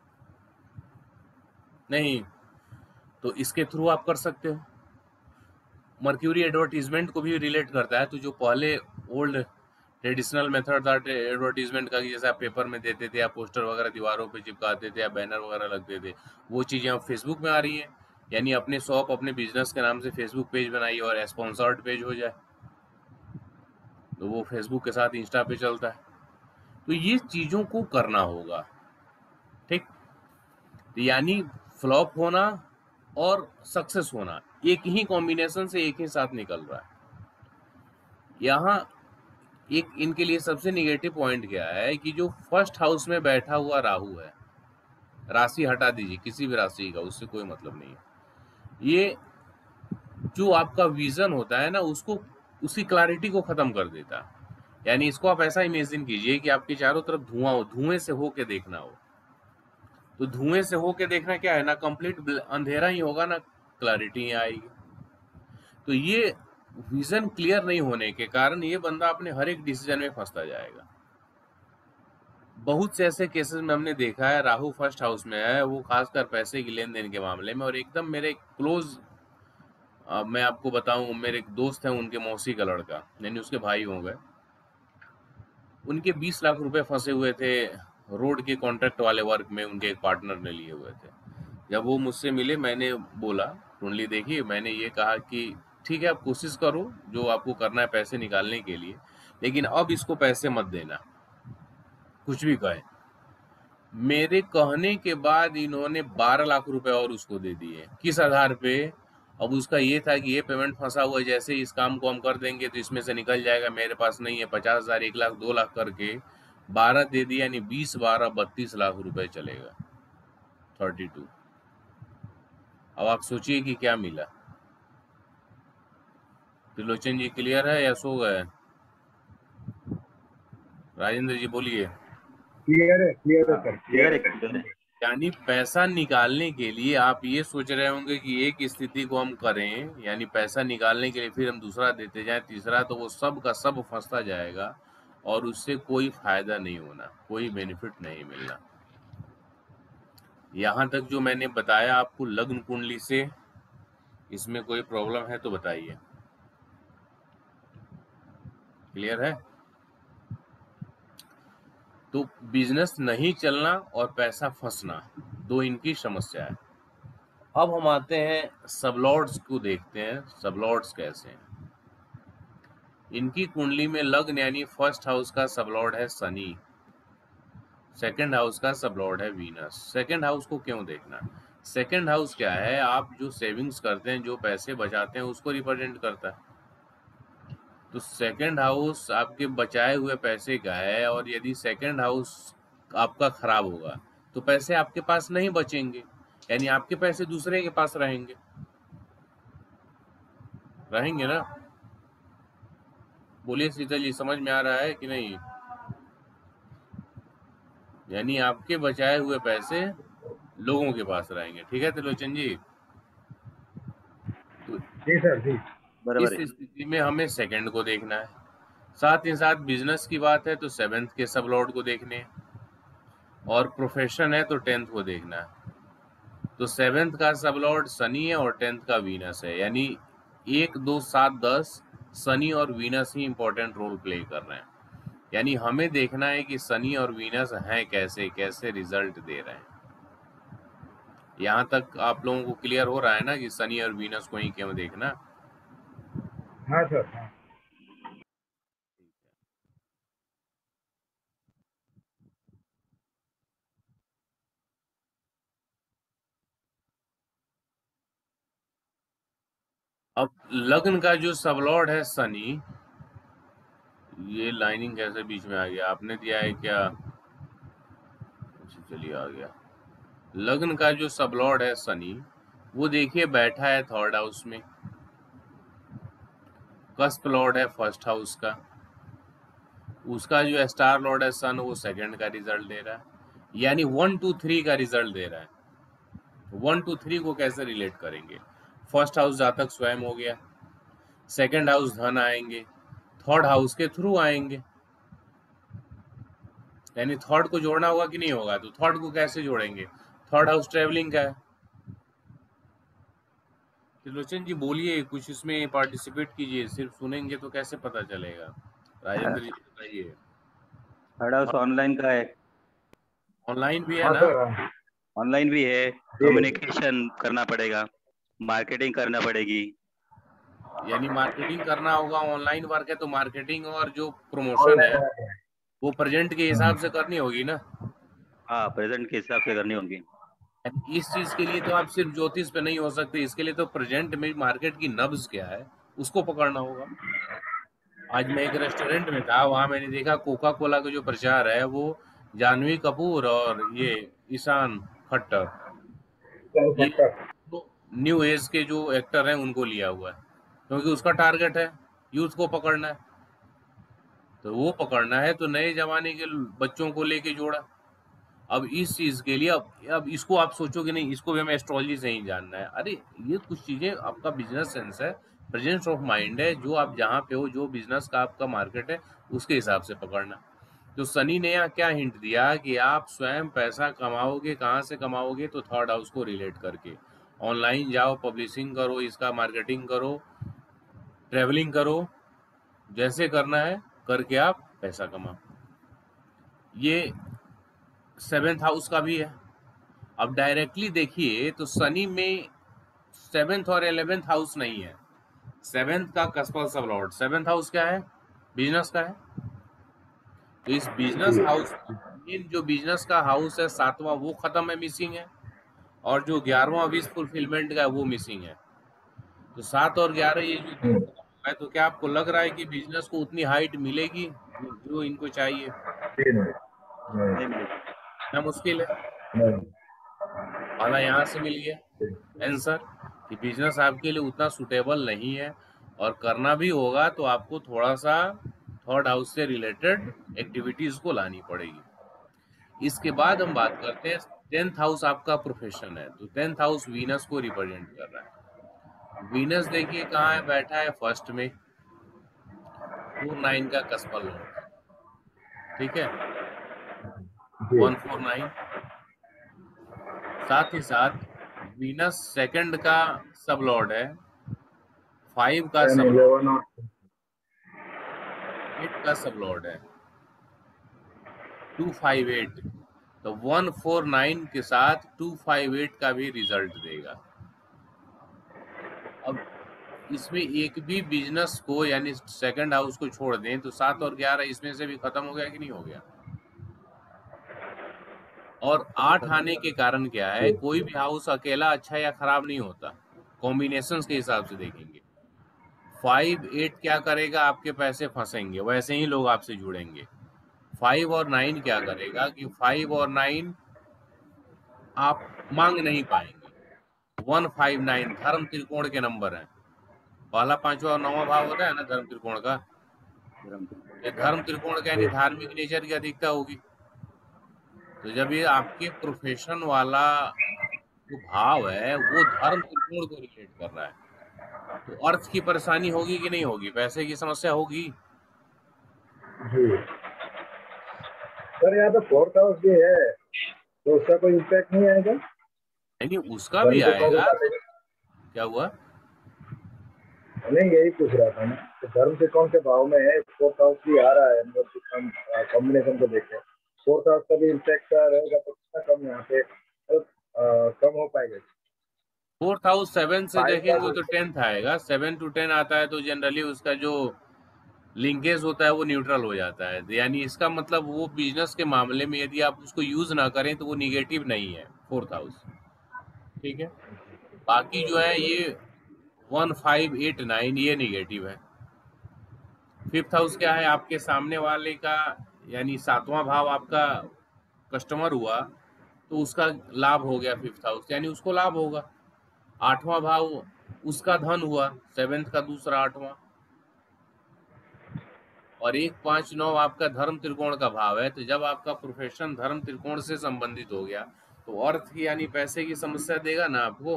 नहीं, तो इसके थ्रू आप कर सकते हो। मर्क्यूरी एडवर्टीजमेंट को भी रिलेट करता है, तो जो पहले ओल्ड ट्रेडिशनल मेथड था एडवर्टीजमेंट का, कि जैसे आप पेपर में देते थे या पोस्टर वगैरह दीवारों पे चिपकाते थे या बैनर वगैरह लगते थे, वो चीज़ें अब फेसबुक में आ रही हैं। यानी अपने शॉप, अपने बिजनेस के नाम से फेसबुक पेज बनाइए और स्पॉन्सर्ड पेज हो जाए, तो वो फेसबुक के साथ इंस्टा पे चलता है। तो ये चीज़ों को करना होगा, ठीक। यानी फ्लॉप होना और सक्सेस होना एक ही कॉम्बिनेशन से एक ही साथ निकल रहा है। यहाँ एक इनके लिए सबसे निगेटिव पॉइंट क्या है कि जो फर्स्ट हाउस में बैठा हुआ राहु है, राशि हटा दीजिए किसी भी राशि का, उससे कोई मतलब नहीं है। ये जो आपका विजन होता है ना, उसको, उसकी क्लैरिटी को खत्म कर देता है। यानी इसको आप ऐसा इमेजिन कीजिए कि आपके चारों तरफ धुआं हो, धुएं से होके देखना हो। तो धुएं से होके देखना क्या है ना, कंप्लीट अंधेरा ही होगा ना, क्लैरिटी ही आएगी। तो ये विजन क्लियर नहीं होने के कारण ये बंदा अपने हर एक डिसीजन में फंसता जाएगा। बहुत से ऐसे केसेस में हमने देखा है, राहु फर्स्ट हाउस में है, वो खासकर पैसे की लेन देन के मामले में। और एकदम मेरे क्लोज, मैं आपको बताऊं, मेरे एक दोस्त हैं, उनके मौसी का लड़का, यानी उसके भाई हो गए, उनके 20 लाख रुपए फंसे हुए थे रोड के कॉन्ट्रैक्ट वाले वर्क में, उनके एक पार्टनर ने लिए हुए थे। जब वो मुझसे मिले, मैंने बोला, कुंडली देखी, मैंने ये कहा कि ठीक है, आप कोशिश करो जो आपको करना है पैसे निकालने के लिए, लेकिन अब इसको पैसे मत देना, कुछ भी कहे। मेरे कहने के बाद इन्होंने 12 लाख रुपए और उसको दे दिए। किस आधार पे? अब उसका ये था कि ये पेमेंट फंसा हुआ है, जैसे इस काम को हम कर देंगे तो इसमें से निकल जाएगा, मेरे पास नहीं है। 50,000, 1 लाख, 2 लाख करके 12 दे दिया, यानी 20 12 32 लाख रुपए चलेगा, 32। अब आप सोचिए कि क्या मिला। त्रिलोचन जी क्लियर है या सो गए? राजेंद्र जी बोलिए। क्लियर है, क्लियर है हाँ, सर, क्लियर है, क्लियर है। यानी पैसा निकालने के लिए आप ये सोच रहे होंगे कि एक स्थिति को हम करें, यानी पैसा निकालने के लिए फिर हम दूसरा देते जाएं, तीसरा, तो वो सब का सब फंसता जाएगा और उससे कोई फायदा नहीं होना, कोई बेनिफिट नहीं मिलना। यहाँ तक जो मैंने बताया आपको लग्न कुंडली से, इसमें कोई प्रॉब्लम है तो बताइए। क्लियर है? तो बिजनेस नहीं चलना और पैसा फंसना, दो इनकी समस्या है। अब हम आते हैं सबलॉर्ड्स को देखते हैं, सबलॉर्ड्स कैसे हैं। इनकी कुंडली में लग्न यानी फर्स्ट हाउस का सबलॉर्ड है शनि, सेकंड हाउस का सबलॉर्ड है वीनस। सेकंड हाउस को क्यों देखना? सेकंड हाउस क्या है, आप जो सेविंग्स करते हैं, जो पैसे बचाते हैं, उसको रिप्रेजेंट करता है। तो सेकंड हाउस आपके बचाए हुए पैसे का है, और यदि सेकंड हाउस आपका खराब होगा तो पैसे आपके पास नहीं बचेंगे। यानी आपके पैसे दूसरे के पास रहेंगे ना। बोलिए शीतल जी, समझ में आ रहा है कि नहीं? यानी आपके बचाए हुए पैसे लोगों के पास रहेंगे। ठीक है त्रिलोचन जी? तो जी सर जी। बराबर इस है। स्थिति में हमें सेकंड को देखना है। साथ ही साथ बिजनेस की बात है तो सेवेंथ के सब लॉर्ड को देखने हैं, और प्रोफेशन है तो 10th को देखना है। तो सेवेंथ का सब लॉर्ड शनि है और 10th का वीनस है। यानी 1, 2, 7, 10 शनि और वीनस ही इंपॉर्टेंट रोल प्ले कर रहे हैं। यानी हमें देखना है कि शनि और वीनस हैं कैसे कैसे रिजल्ट दे रहे हैं। यहाँ तक आप लोगों को क्लियर हो रहा है ना कि शनि और वीनस को ही क्यों देखना? हाँ सर हाँ। अब लग्न का जो सबलॉर्ड है शनि, ये लाइनिंग कैसे बीच में आ गया? आपने दिया है क्या? अच्छा चलिए आ गया। लग्न का जो सबलॉर्ड है शनि, वो देखिए बैठा है थर्ड हाउस में। कस्प लॉर्ड है फर्स्ट हाउस का। उसका जो स्टार लॉर्ड है सन, वो सेकंड का रिजल्ट दे रहा है। यानी 1, 2, 3 का रिजल्ट दे रहा है। 1, 2, 3 को कैसे रिलेट करेंगे? फर्स्ट हाउस जातक स्वयं हो गया, सेकंड हाउस धन आएंगे, थर्ड हाउस के थ्रू आएंगे। यानी थर्ड को जोड़ना होगा कि नहीं होगा? तो थर्ड को कैसे जोड़ेंगे? थर्ड हाउस ट्रेवलिंग का है। त्रिलोचन जी बोलिए, कुछ इसमें पार्टिसिपेट कीजिए, सिर्फ सुनेंगे तो कैसे पता चलेगा? राजेंद्र जी बताइए। थर्ड हाउस ऑनलाइन का है। ऑनलाइन भी है हाँ ना? सर हाँ। ऑनलाइन भी है। जी कम्युनिकेशन करना पड़ेगा, मार्केटिंग करना पड़ेगी। यानी मार्केटिंग करना होगा। ऑनलाइन वर्क है तो मार्केटिंग और जो प्रमोशन है ऑनलाइन है। वो प्रेजेंट के हिसाब से करनी होगी ना। हाँ, प्रेजेंट के हिसाब से करनी होगी। इस चीज के लिए तो आप सिर्फ ज्योतिष पे नहीं हो सकते, इसके लिए तो प्रेजेंट में मार्केट की नब्ज क्या है उसको पकड़ना होगा। आज मैं एक रेस्टोरेंट में था, वहां मैंने देखा कोका कोला का जो प्रचार है वो जानवी कपूर और ये ईशान खट्टर, सर ये फक्का। न्यू एज के जो एक्टर हैं उनको लिया हुआ है, क्योंकि उसका टारगेट है यूथ को पकड़ना है। तो वो पकड़ना है तो नए जमाने के बच्चों को लेके जोड़ा। अब इस चीज के लिए अब इसको आप सोचोगे नहीं इसको भी हमें एस्ट्रोलॉजी से ही जानना है। अरे ये कुछ चीजें, आपका बिजनेस सेंस है, प्रेजेंस ऑफ माइंड है, जो आप जहाँ पे हो, जो बिजनेस का आपका मार्केट है, उसके हिसाब से पकड़ना। तो सनी ने यहाँ क्या हिंट दिया कि आप स्वयं पैसा कमाओगे, कहाँ से कमाओगे? तो थर्ड हाउस को रिलेट करके ऑनलाइन जाओ, पब्लिशिंग करो, इसका मार्केटिंग करो, ट्रेवलिंग करो, जैसे करना है करके आप पैसा कमाओ। ये सेवेंथ हाउस का भी है। अब डायरेक्टली देखिए तो शनि में सेवेंथ और 11th हाउस नहीं है। सेवेंथ का कस्पल सब लॉर्ड, सेवेंथ हाउस क्या है? बिजनेस का है। तो इस बिजनेस जी हाउस, मेन जो बिजनेस का हाउस है 7वां, वो खत्म है, मिसिंग है। और जो 11वां विश फुलफिलमेंट का है वो मिसिंग है। तो 7 और 11 ये जो दो खत्म हुआ है, तो क्या आपको लग रहा है कि बिजनेस को उतनी हाइट मिलेगी जो इनको चाहिए? जी नहीं नहीं नहीं मिलेगी। ना, मुश्किल है। नहीं। वाला यहाँ से मिल गया जी आंसर कि बिजनेस आपके लिए उतना सुटेबल नहीं है, और करना भी होगा तो आपको थोड़ा सा थर्ड हाउस से रिलेटेड एक्टिविटीज को लानी पड़ेगी। इसके बाद हम बात करते हैं 10th हाउस आपका प्रोफेशन है। तो 10th हाउस वीनस को रिप्रेजेंट कर रहा है। वीनस देखिए कहाँ है, बैठा है फर्स्ट में, 4, 9 का कस्पल लॉर्ड। ठीक है, जी। 1, 4, 9। साथ ही साथ वीनस सेकंड का सब लॉर्ड है, 5 का 10, सब लॉर्ड, 11 और 8 का सब लॉर्ड है, 2, 5, 8। तो 1, 4, 9 के साथ 2, 5, 8 का भी रिजल्ट देगा। अब इसमें एक भी बिजनेस को यानी सेकंड हाउस को छोड़ दें तो 7 और 11 इसमें से भी खत्म हो गया कि नहीं हो गया? और 8 आने के कारण क्या है, जी कोई भी हाउस अकेला अच्छा या खराब नहीं होता, कॉम्बिनेशंस के हिसाब से देखेंगे। 5, 8 क्या करेगा? आपके पैसे फंसेंगे, वैसे ही लोग आपसे जुड़ेंगे। 5 और 9 क्या करेगा कि 5 और 9 आप मांग नहीं पाएंगे, 159 धर्म त्रिकोण के नंबर हैं। पहला, पांचवा और नौवां भाव होता है ना धर्म त्रिकोण का। ये धर्म त्रिकोण का यानी धार्मिक नेचर की अधिकता होगी। तो जब ये आपके प्रोफेशन वाला जो भाव है वो धर्म त्रिकोण को रिलेट कर रहा है, तो अर्थ की परेशानी होगी कि नहीं होगी, पैसे की समस्या होगी। जी सर, यहाँ तो 4th हाउस भी है, तो उसका कोई इम्पैक्ट नहीं आएगा? नहीं, उसका भी आएगा। क्या हुआ? नहीं, यही पूछ रहा था मैं, तो धर्म से कौन से भाव में है, 4th हाउस भी आ रहा है, मतलब हम कॉम्बिनेशन को देखें, 4th हाउस का भी इम्पैक्ट रहेगा तो कितना कम यहाँ पे कम हो पाएगा? 4th हाउस 7 से देखेंगे तो 10th आएगा। 7 to 10 आता है तो जनरली उसका जो लिंकेज होता है वो न्यूट्रल हो जाता है, यानी इसका मतलब वो बिजनेस के मामले में यदि आप उसको यूज ना करें तो वो निगेटिव नहीं है 4th हाउस। ठीक है, बाकी जो है ये 1, 5, 8, 9 ये निगेटिव है। 5th हाउस क्या है, आपके सामने वाले का यानी 7वां भाव आपका कस्टमर हुआ तो उसका लाभ हो गया 5th हाउस, यानी उसको लाभ होगा। 8वां भाव उसका धन हुआ, 7th का दूसरा 8वां, और 1, 5, 9 आपका धर्म त्रिकोण का भाव है। तो जब आपका प्रोफेशन धर्म त्रिकोण से संबंधित हो गया तो अर्थ की यानी पैसे की समस्या देगा ना आपको।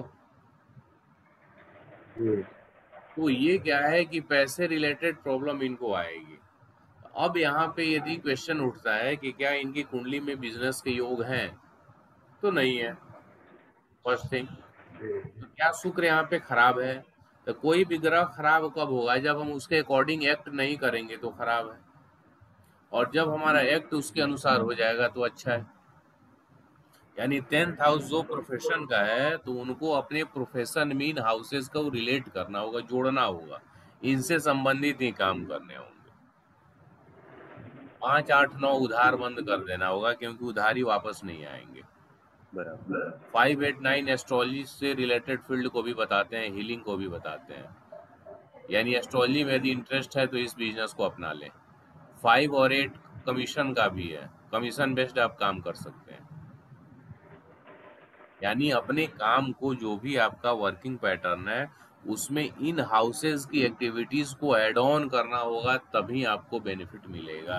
तो ये क्या है कि पैसे रिलेटेड प्रॉब्लम इनको आएगी। अब यहाँ पे यदि क्वेश्चन उठता है कि क्या इनकी कुंडली में बिजनेस के योग हैं, तो नहीं है फर्स्ट थिंग। तो क्या शुक्र यहाँ पे खराब है? तो कोई भी ग्रह खराब कब होगा, जब हम उसके अकॉर्डिंग एक्ट नहीं करेंगे तो खराब है, और जब हमारा एक्ट उसके अनुसार हो जाएगा तो अच्छा है। यानी 10th हाउस जो प्रोफेशन का है तो उनको अपने प्रोफेशन में इन हाउसेस को रिलेट करना होगा, जोड़ना होगा, इनसे संबंधित ही काम करने होंगे। 5, 8, 9 उधार बंद कर देना होगा क्योंकि उधारी वापस नहीं आएंगे। 5, 8, 9 एस्ट्रोलॉजी से रिलेटेड फील्ड को भी बताते हैं, हीलिंग को भी बताते हैं, यानी एस्ट्रोलॉजी में यदि इंटरेस्ट है तो इस बिजनेस को अपना लें। 5 और 8 कमीशन का भी है, कमीशन बेस्ड आप काम कर सकते हैं, यानी अपने काम को जो भी आपका वर्किंग पैटर्न है उसमें इन हाउसेस की एक्टिविटीज को ऐड ऑन करना होगा, तभी आपको बेनिफिट मिलेगा।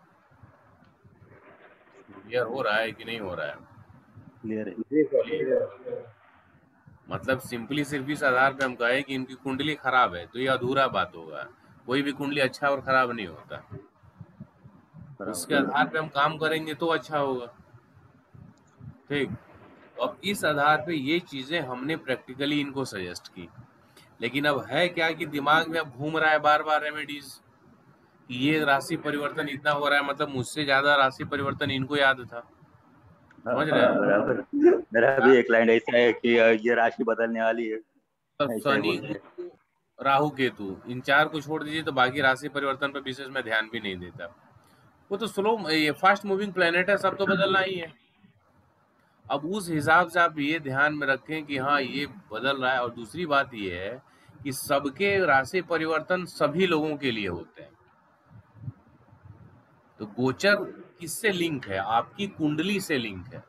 क्लियर हो रहा है कि नहीं हो रहा है? क्लियर है। जी सर, मतलब सिंपली सिर्फ इस आधार पे हम कहें कि इनकी कुंडली खराब है तो ये अधूरा बात होगा। कोई भी कुंडली अच्छा और खराब नहीं होता, उसके आधार पे हम काम करेंगे तो अच्छा होगा। ठीक, अब इस आधार पे ये चीजें हमने प्रैक्टिकली इनको सजेस्ट की, लेकिन अब है क्या कि दिमाग में अब घूम रहा है बार बार रेमेडीज, ये राशि परिवर्तन इतना हो रहा है, मतलब मुझसे ज्यादा राशि परिवर्तन इनको याद था। समझ रहे हैं? बराबर। मेरा भी एक लाइन ऐसा है कि ये राशि बदलने वाली है, तब ऐसा ही शनि, बोलते हैं। गुरु, राहु, केतु, इन 4 को छोड़ दीजिए तो बाकी राशि परिवर्तन पर विशेष में ध्यान भी नहीं देता। वो तो स्लो, ये फास्ट मूविंग प्लेनेट है, सब तो बदलना ही है। अब उस हिसाब से आप ये ध्यान में रखें कि हाँ ये बदल रहा है। और दूसरी बात ये है कि सबके राशि परिवर्तन सभी लोगों के लिए होते हैं। तो गोचर किससे लिंक है? आपकी कुंडली से लिंक है।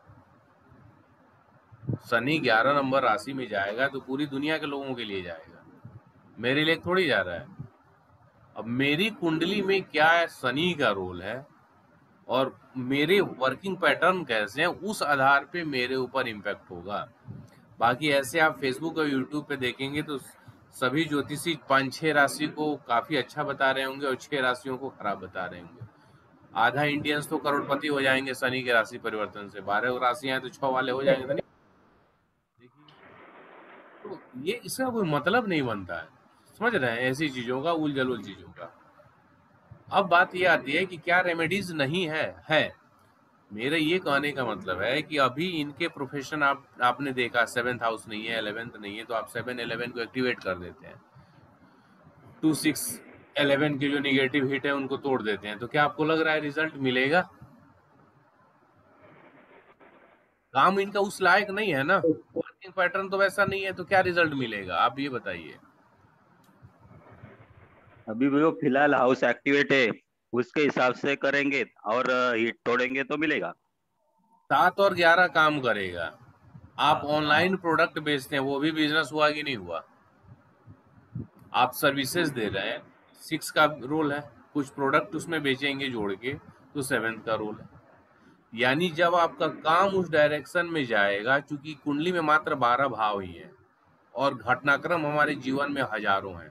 शनि 11 नंबर राशि में जाएगा तो पूरी दुनिया के लोगों के लिए जाएगा, मेरे लिए थोड़ी जा रहा है। अब मेरी कुंडली में क्या है, शनि का रोल है, और मेरे वर्किंग पैटर्न कैसे हैं उस आधार पे मेरे ऊपर इम्पैक्ट होगा। बाकी ऐसे आप फेसबुक और यूट्यूब पे देखेंगे तो सभी ज्योतिषी 5-6 राशि को काफी अच्छा बता रहे होंगे और 6 राशियों को खराब बता रहे होंगे। आधा इंडियंस तो करोड़पति हो जाएंगे शनि के राशि परिवर्तन से, 12 राशियां तो 6 वाले हो जाएंगे। तो नहीं, देखिए, तो ये इसका कोई मतलब नहीं बनता है। समझ रहे हैं? ऐसी चीजों का, उलझुल चीजों का। अब बात ये आती है कि क्या रेमेडीज नहीं है। मेरा ये कहने का मतलब है कि अभी इनके प्रोफेशन आपने देखा 7th हाउस नहीं है, 11th नहीं है, तो आप 7, 11 को एक्टिवेट कर देते हैं, 2, 6, 11 के जो निगेटिव हिट है उनको तोड़ देते हैं, तो क्या आपको लग रहा है रिजल्ट मिलेगा? काम इनका उस लायक नहीं है ना, वर्किंग पैटर्न तो वैसा नहीं है, तो क्या रिजल्ट मिलेगा आप ये बताइए। अभी भी वो फिलहाल हाउस एक्टिवेट है, उसके हिसाब से करेंगे और हिट तोड़ेंगे तो मिलेगा। 7 और 11 काम करेगा, आप ऑनलाइन प्रोडक्ट बेचते हैं, वो भी बिजनेस हुआ कि नहीं हुआ? आप सर्विसेज दे रहे हैं, 6 का रोल है, कुछ प्रोडक्ट उसमें बेचेंगे जोड़ के तो 7 का रोल है। यानी जब आपका काम उस डायरेक्शन में जाएगा, क्योंकि कुंडली में मात्र 12 भाव ही हैं और घटनाक्रम हमारे जीवन में हजारों हैं,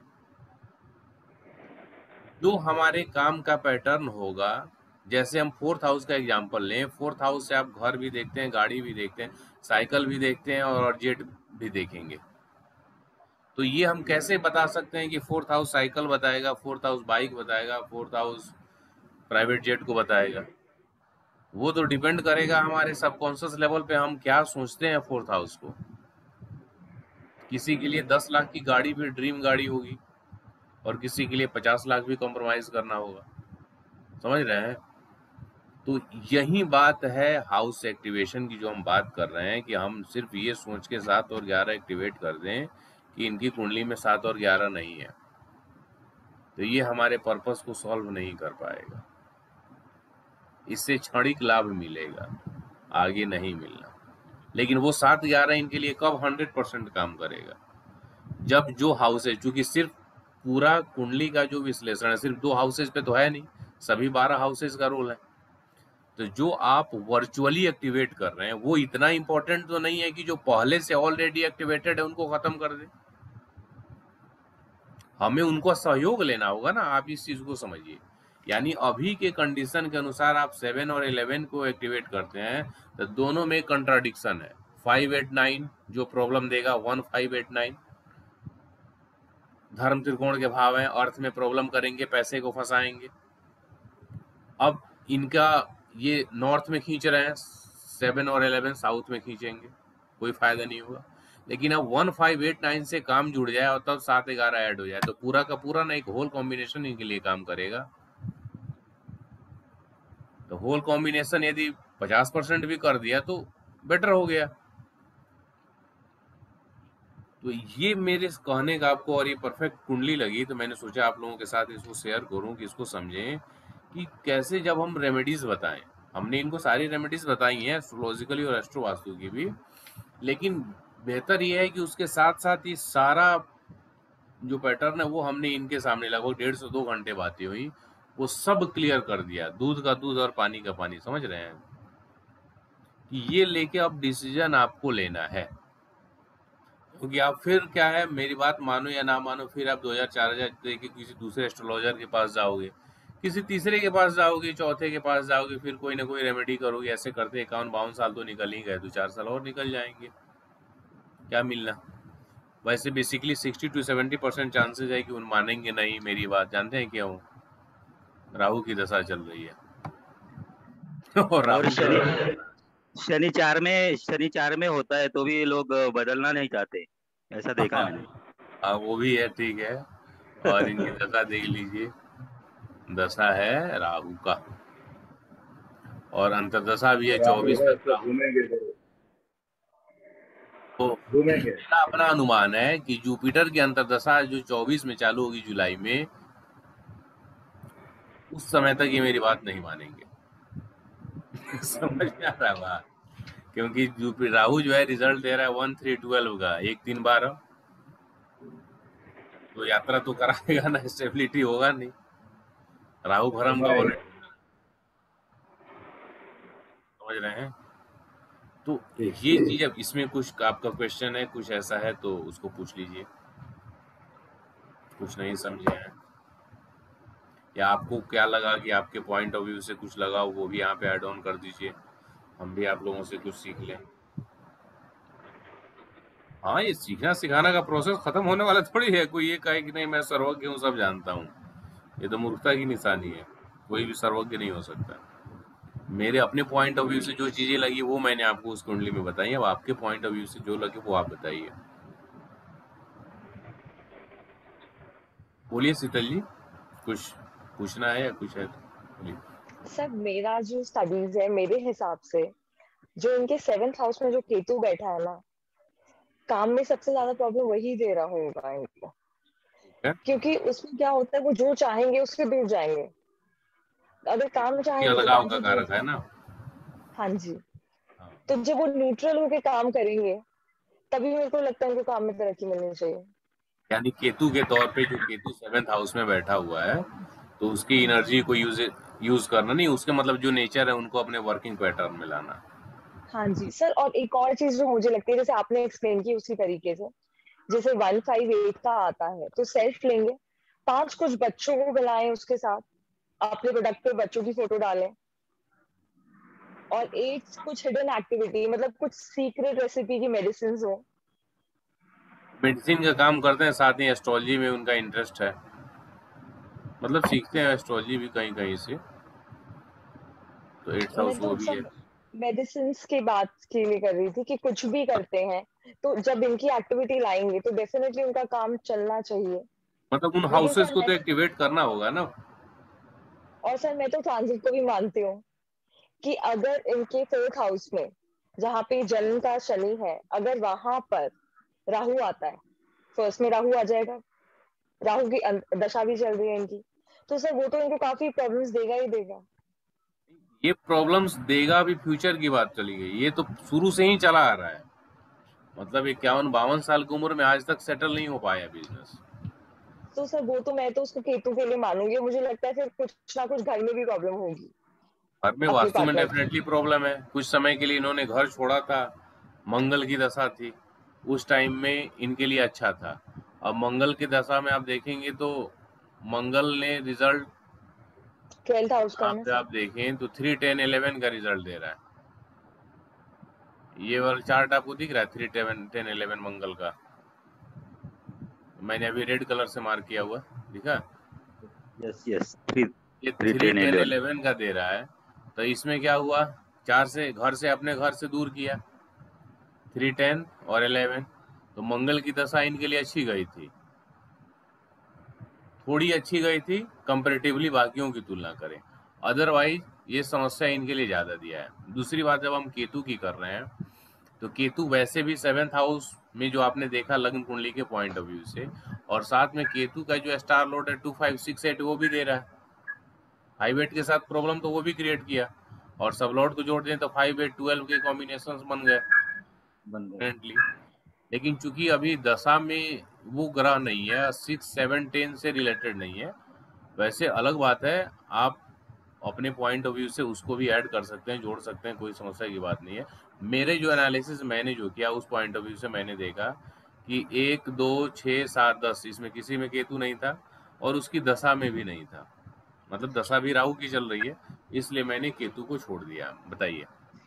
जो हमारे काम का पैटर्न होगा। जैसे हम 4th हाउस का एग्जांपल लें, 4th हाउस से आप घर भी देखते हैं, गाड़ी भी देखते हैं, साइकिल भी देखते हैं और जेट भी देखेंगे। तो ये हम कैसे बता सकते हैं कि 4th हाउस साइकिल बताएगा, 4th हाउस बाइक बताएगा, 4th हाउस प्राइवेट जेट को बताएगा? वो तो डिपेंड करेगा हमारे सबकॉन्शियस लेवल पे हम क्या सोचते हैं 4th हाउस को। किसी के लिए 10 लाख की गाड़ी भी ड्रीम गाड़ी होगी और किसी के लिए 50 लाख भी कॉम्प्रोमाइज करना होगा। समझ रहे हैं? तो यही बात है हाउस एक्टिवेशन की, जो हम बात कर रहे हैं कि हम सिर्फ ये सोच के 7 और 11 एक्टिवेट कर दें कि इनकी कुंडली में 7 और 11 नहीं है, तो ये हमारे पर्पस को सॉल्व नहीं कर पाएगा। इससे क्षणिक लाभ मिलेगा, आगे नहीं मिलना। लेकिन वो 7-11 इनके लिए कब 100% काम करेगा? जब जो हाउसेज, चूंकि सिर्फ पूरा कुंडली का जो विश्लेषण है सिर्फ 2 हाउसेज पे तो है नहीं, सभी 12 हाउसेज का रोल है। तो जो आप वर्चुअली एक्टिवेट कर रहे हैं वो इतना इंपॉर्टेंट तो नहीं है कि जो पहले से ऑलरेडी एक्टिवेटेड है उनको खत्म कर दे। हमें उनको सहयोग लेना होगा ना, आप इस चीज को समझिए। यानी अभी के कंडीशन के अनुसार आप 7 और 11 को एक्टिवेट करते हैं तो दोनों में कंट्राडिक्शन है। 5-8-9 जो प्रॉब्लम देगा, 1-5-8-9 धर्म त्रिकोण के भाव हैं, अर्थ में प्रॉब्लम करेंगे, पैसे को फंसाएंगे। अब इनका ये नॉर्थ में खींच रहे हैं, 7 और 11 साउथ में खींचेंगे, कोई फायदा नहीं होगा। लेकिन अब 1-5-8-9 से काम जुड़ जाए और तब 7-11 ऐड हो जाए तो पूरा का पूरा ना एक होल कॉम्बिनेशन इनके लिए काम करेगा। तो होल कॉम्बिनेशन यदि 50% भी कर दिया तो बेटर हो गया। तो ये मेरे कहने का आपको, और ये परफेक्ट कुंडली लगी तो मैंने सोचा आप लोगों के साथ इसको शेयर करूं कि इसको समझें कि कैसे जब हम रेमेडीज बताएं। हमने इनको सारी रेमेडीज बताई हैं एस्ट्रोलॉजिकली और एस्ट्रो वास्तु की भी, लेकिन बेहतर ये है कि उसके साथ साथ ये सारा जो पैटर्न है वो हमने इनके सामने लगभग 1.5 से 2 घंटे बातें हुई, वो सब क्लियर कर दिया, दूध का दूध और पानी का पानी। समझ रहे हैं कि ये लेके अब डिसीजन आपको लेना है, क्योंकि आप फिर क्या है, मेरी बात मानो या ना मानो, फिर आप 2000-4000 दे के किसी दूसरे एस्ट्रोलॉजर के पास जाओगे, किसी तीसरे के पास जाओगे, चौथे के पास जाओगे, फिर कोई ना कोई रेमेडी करोगे। ऐसे करते 51-52 साल तो निकल ही गए, 2-4 साल और निकल जाएंगे, क्या मिलना। वैसे बेसिकली 60 to 70% चांसेस है कि उन मानेंगे नहीं मेरी बात। जानते हैं क्यों? राहु की दशा चल रही है और राहु शनि चार में होता है तो भी लोग बदलना नहीं चाहते, ऐसा देखा मैंने। हाँ वो भी है, ठीक है। और इनकी दशा देख लीजिए, दशा है राहु का और अंतर्दशा भी है 24 तक राहु। तो मेरा अपना अनुमान है कि जुपिटर की अंतर्दशा जो 24 में चालू होगी जुलाई में, उस समय तक ये मेरी बात नहीं मानेंगे समझ में आ रहा है बात? क्योंकि राहु जो है रिजल्ट दे रहा है 1-3-12 का, 1-3-12, तो यात्रा तो कराएगा ना, स्टेबिलिटी होगा नहीं। राहु भरम का ऑलरेडी, समझ रहे हैं? तो ये चीज, अब इसमें कुछ आपका क्वेश्चन है, कुछ ऐसा है तो उसको पूछ लीजिए। कुछ नहीं समझे हैं या आपको क्या लगा कि आपके पॉइंट ऑफ व्यू से कुछ लगा हो, वो भी यहाँ पे ऐड ऑन कर दीजिए, हम भी आप लोगों से कुछ सीख लें। हाँ, ये सीखना सिखाना का प्रोसेस खत्म होने वाला थोड़ी है। कोई ये कहे कि नहीं मैं सर्वज्ञ हूँ, सब जानता हूँ, ये तो मूर्खता की निशानी है। कोई भी सर्वज्ञ नहीं हो सकता। मेरे अपने पॉइंट ऑफ व्यू से जो चीजें लगी वो मैंने आपको उस कुंडली में बताई। अब आपके पॉइंट ऑफ व्यू से जो लगे वो आप बताइए। बोलिए शीतल जी, कुछ पूछना है या कुछ है तो बोलिए। सर मेरा जो स्टडीज है, मेरे हिसाब से जो इनके 7th हाउस में जो केतु बैठा है ना, काम में सबसे ज्यादा प्रॉब्लम वही दे रहा होगा इनको। क्योंकि उसमें क्या होता है, वो जो चाहेंगे उसके दूर जाएंगे। अगर काम चाहेंगे तो लगाव का कारक है ना। हाँ जी। हाँ, तो जब वो न्यूट्रल होके काम करेंगे तभी मेरे को लगता है उनको काम में तरक्की मिलनी चाहिए। यानी केतु के तौर पे, जो केतु 7th हाउस में बैठा हुआ है, तो उसकी एनर्जी को यूज करना नहीं, उसके मतलब जो नेचर है उनको अपने वर्किंग पैटर्न में लाना। हाँ जी सर, और एक और चीज जो मुझे लगती है, जैसे आपने एक्सप्लेन की उसी तरीके से, जैसे 158 का आता है तो सेल्फ लेंगे, 5 कुछ बच्चों को बुलाएं उसके साथ, अपने प्रोडक्ट पे बच्चों की फोटो डालें, और एक कुछ हिडन एक्टिविटी, मतलब कुछ सीक्रेट रेसिपी की मेडिसिन हो। मेडिसिन का काम करते हैं, साथ ही एस्ट्रोलॉजी में उनका इंटरेस्ट है, मतलब सीखते हैं एस्ट्रोलॉजी भी कहीं कहीं से, तो 8th हाउस मैं वो तो भी है। सब मेडिसिन की बात के लिए कर रही थी कि कुछ भी करते हैं तो जब इनकी एक्टिविटी लाएंगे तो डेफिनेटली उनका काम चलना चाहिए। मतलब उन लेकिन हाउसेस सर को मैं तो एक्टिवेट करना होगा ना। और सर मैं तो ट्रांजिट को भी मानती हूँ कि अगर इनके 4th हाउस में, जहाँ पे जन्म का शनि है, अगर वहां पर राहु आता है, फर्स्ट में राहु आ जाएगा, राहु की दशा भी चल रही है इनकी, तो सर वो तो इनको काफी प्रॉब्लम्स देगा ही देगा। ये प्रॉब्लम्स देगा भी, फ्यूचर की बात चली गई, ये तो शुरू से ही चला आ रहा है, मतलब 51-52 साल की उम्र में आज तक सेटल नहीं हो पाया बिजनेस। तो सर वो तो मैं तो उसको केतु के लिए मानूंगी, मुझे लगता है फिर कुछ ना कुछ घर में भी प्रॉब्लम होगी घर में अपने वास्तु में पार्टनर की। डेफिनेटली प्रॉब्लम है, कुछ समय के लिए इन्होंने घर छोड़ा था, मंगल की दशा थी, उस टाइम में इनके लिए अच्छा था। अब मंगल की दशा में आप देखेंगे तो मंगल ने रिजल्ट, 12th हाउस का यहाँ है ना पे सर। आप देखें तो 3, 10, 11 का रिजल्ट दे रहा है। ये वाला चार्ट आपको दिख रहा है 3, 10, 11 मंगल का, मैंने अभी रेड कलर से मार्क किया हुआ, दिखा? यस यस, 3 ये 3 3, 10 10, 11। 11 का दे रहा है। तो इसमें क्या हुआ, 4 से घर से, अपने घर से दूर किया, 3, 10 और 11, तो मंगल की दशा इनके लिए अच्छी गई थी, थोड़ी अच्छी गई थी कंपैरेटिवली बाकियों की तुलना करें, अदरवाइज ये समस्या इनके लिए ज्यादा दिया है। दूसरी बात जब हम केतु की कर रहे हैं, तो केतु वैसे भी 7th हाउस में जो आपने देखा लग्न कुंडली के पॉइंट ऑफ व्यू से, और साथ में केतु का जो स्टार लॉर्ड है 2, 5, 6, 8 वो भी दे रहा है, 5, 8 के साथ प्रॉब्लम तो वो भी क्रिएट किया, और सब लॉर्ड को जोड़ दें तो 5, 8, 12 के कॉम्बिनेशन बन गए बन गए। डेफिनेटली। लेकिन चूंकि अभी दशा में वो ग्रह नहीं है, 6, 7, 10 से रिलेटेड नहीं है, वैसे अलग बात है, आप अपने पॉइंट ऑफ व्यू से उसको भी ऐड कर सकते हैं, जोड़ सकते हैं, कोई समस्या की बात नहीं है। मेरे जो एनालिसिस मैंने जो किया उस पॉइंट ऑफ व्यू से मैंने देखा कि 1, 2, 6, 7, 10 इसमें किसी में केतु नहीं था, और उसकी दशा में भी नहीं था, मतलब दशा भी राहु की चल रही है, इसलिए मैंने केतु को छोड़ दिया। बताइए।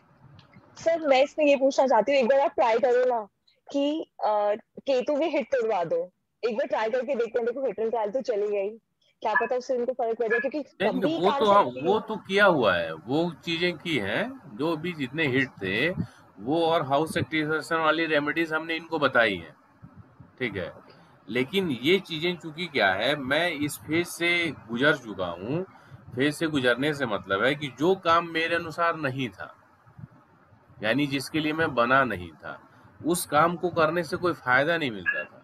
सर मैं इसमें ये पूछना चाहती हूँ, एक बार आप ट्राई करो ना कि केतु भी हिट करवा दो, एक बार ट्राई करके देखते हैं, देखो हिट एंड ट्रायल तो चली गई, क्या पता उससे इनको फर्क पड़ जाए, क्योंकि नहीं, कभी वो काल तो हाँ, सर्प की। वो तो किया हुआ है, वो चीजें की हैं, जो भी जितने हिट थे वो, और हाउस एक्टिवेशन वाली रेमेडीज हमने इनको बताई है, ठीक है। लेकिन ये चीजें चूंकि क्या है, मैं इस फेज से गुजर चुका हूँ, फेज से गुजरने से मतलब है कि जो काम मेरे अनुसार नहीं था, यानी जिसके लिए मैं बना नहीं था, उस काम को करने से कोई फायदा नहीं मिलता था।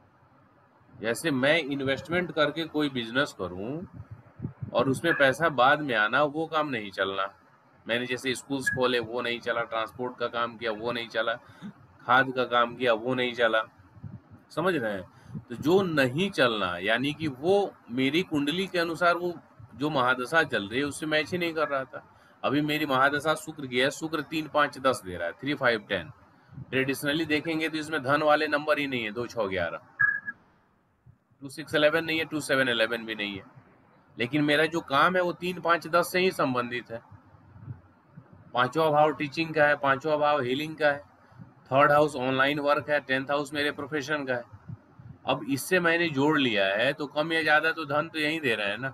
जैसे मैं इन्वेस्टमेंट करके कोई बिजनेस करूं और उसमें पैसा बाद में आना, वो काम नहीं चलना। मैंने जैसे स्कूल्स खोले वो नहीं चला, ट्रांसपोर्ट का काम किया वो नहीं चला, खाद का काम किया वो नहीं चला, समझ रहे हैं? तो जो नहीं चलना, यानी कि वो मेरी कुंडली के अनुसार, वो जो महादशा चल रही है उससे मैच ही नहीं कर रहा था। अभी मेरी महादशा शुक्र की है, शुक्र 3, 5, 10 दे रहा है, 3, 5, 10। ट्रेडिशनली देखेंगे तो इसमें धन वाले नंबर ही नहीं है, 2, 6, 11, 2, 6, 11 नहीं है, 2, 7, 11 भी नहीं है। लेकिन मेरा जो काम है वो 3, 5, 10 से ही संबंधित है। 5वां भाव टीचिंग का है, 5वां भाव हीलिंग का है, 3rd हाउस ऑनलाइन वर्क है, 10th हाउस मेरे प्रोफेशन का है। अब इससे मैंने जोड़ लिया है, तो कम या ज्यादा तो धन तो यही दे रहा है ना।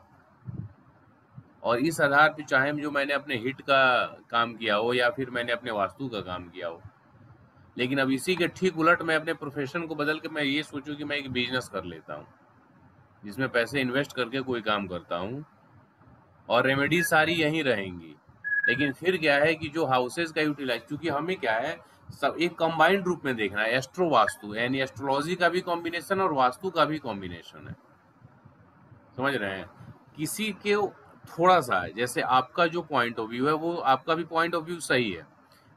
और इस आधार पे चाहे जो मैंने अपने हिट का काम किया हो या फिर मैंने अपने वास्तु का काम किया हो, लेकिन अब इसी के ठीक उलट मैं अपने प्रोफेशन को बदल के मैं ये सोचूं कि मैं एक बिजनेस कर लेता हूँ, जिसमें पैसे इन्वेस्ट करके कोई काम करता हूँ, और रेमेडी सारी यहीं रहेंगी। लेकिन फिर क्या है कि जो हाउसेज का यूटिलाइज, क्योंकि हमें क्या है, सब एक कंबाइंड रूप में देखना है, एस्ट्रो वास्तु, यानी एस्ट्रोलॉजी का भी कॉम्बिनेशन और वास्तु का भी कॉम्बिनेशन है, समझ रहे हैं? किसी के थोड़ा सा है, जैसे आपका जो पॉइंट ऑफ व्यू है वो आपका भी पॉइंट ऑफ व्यू सही है,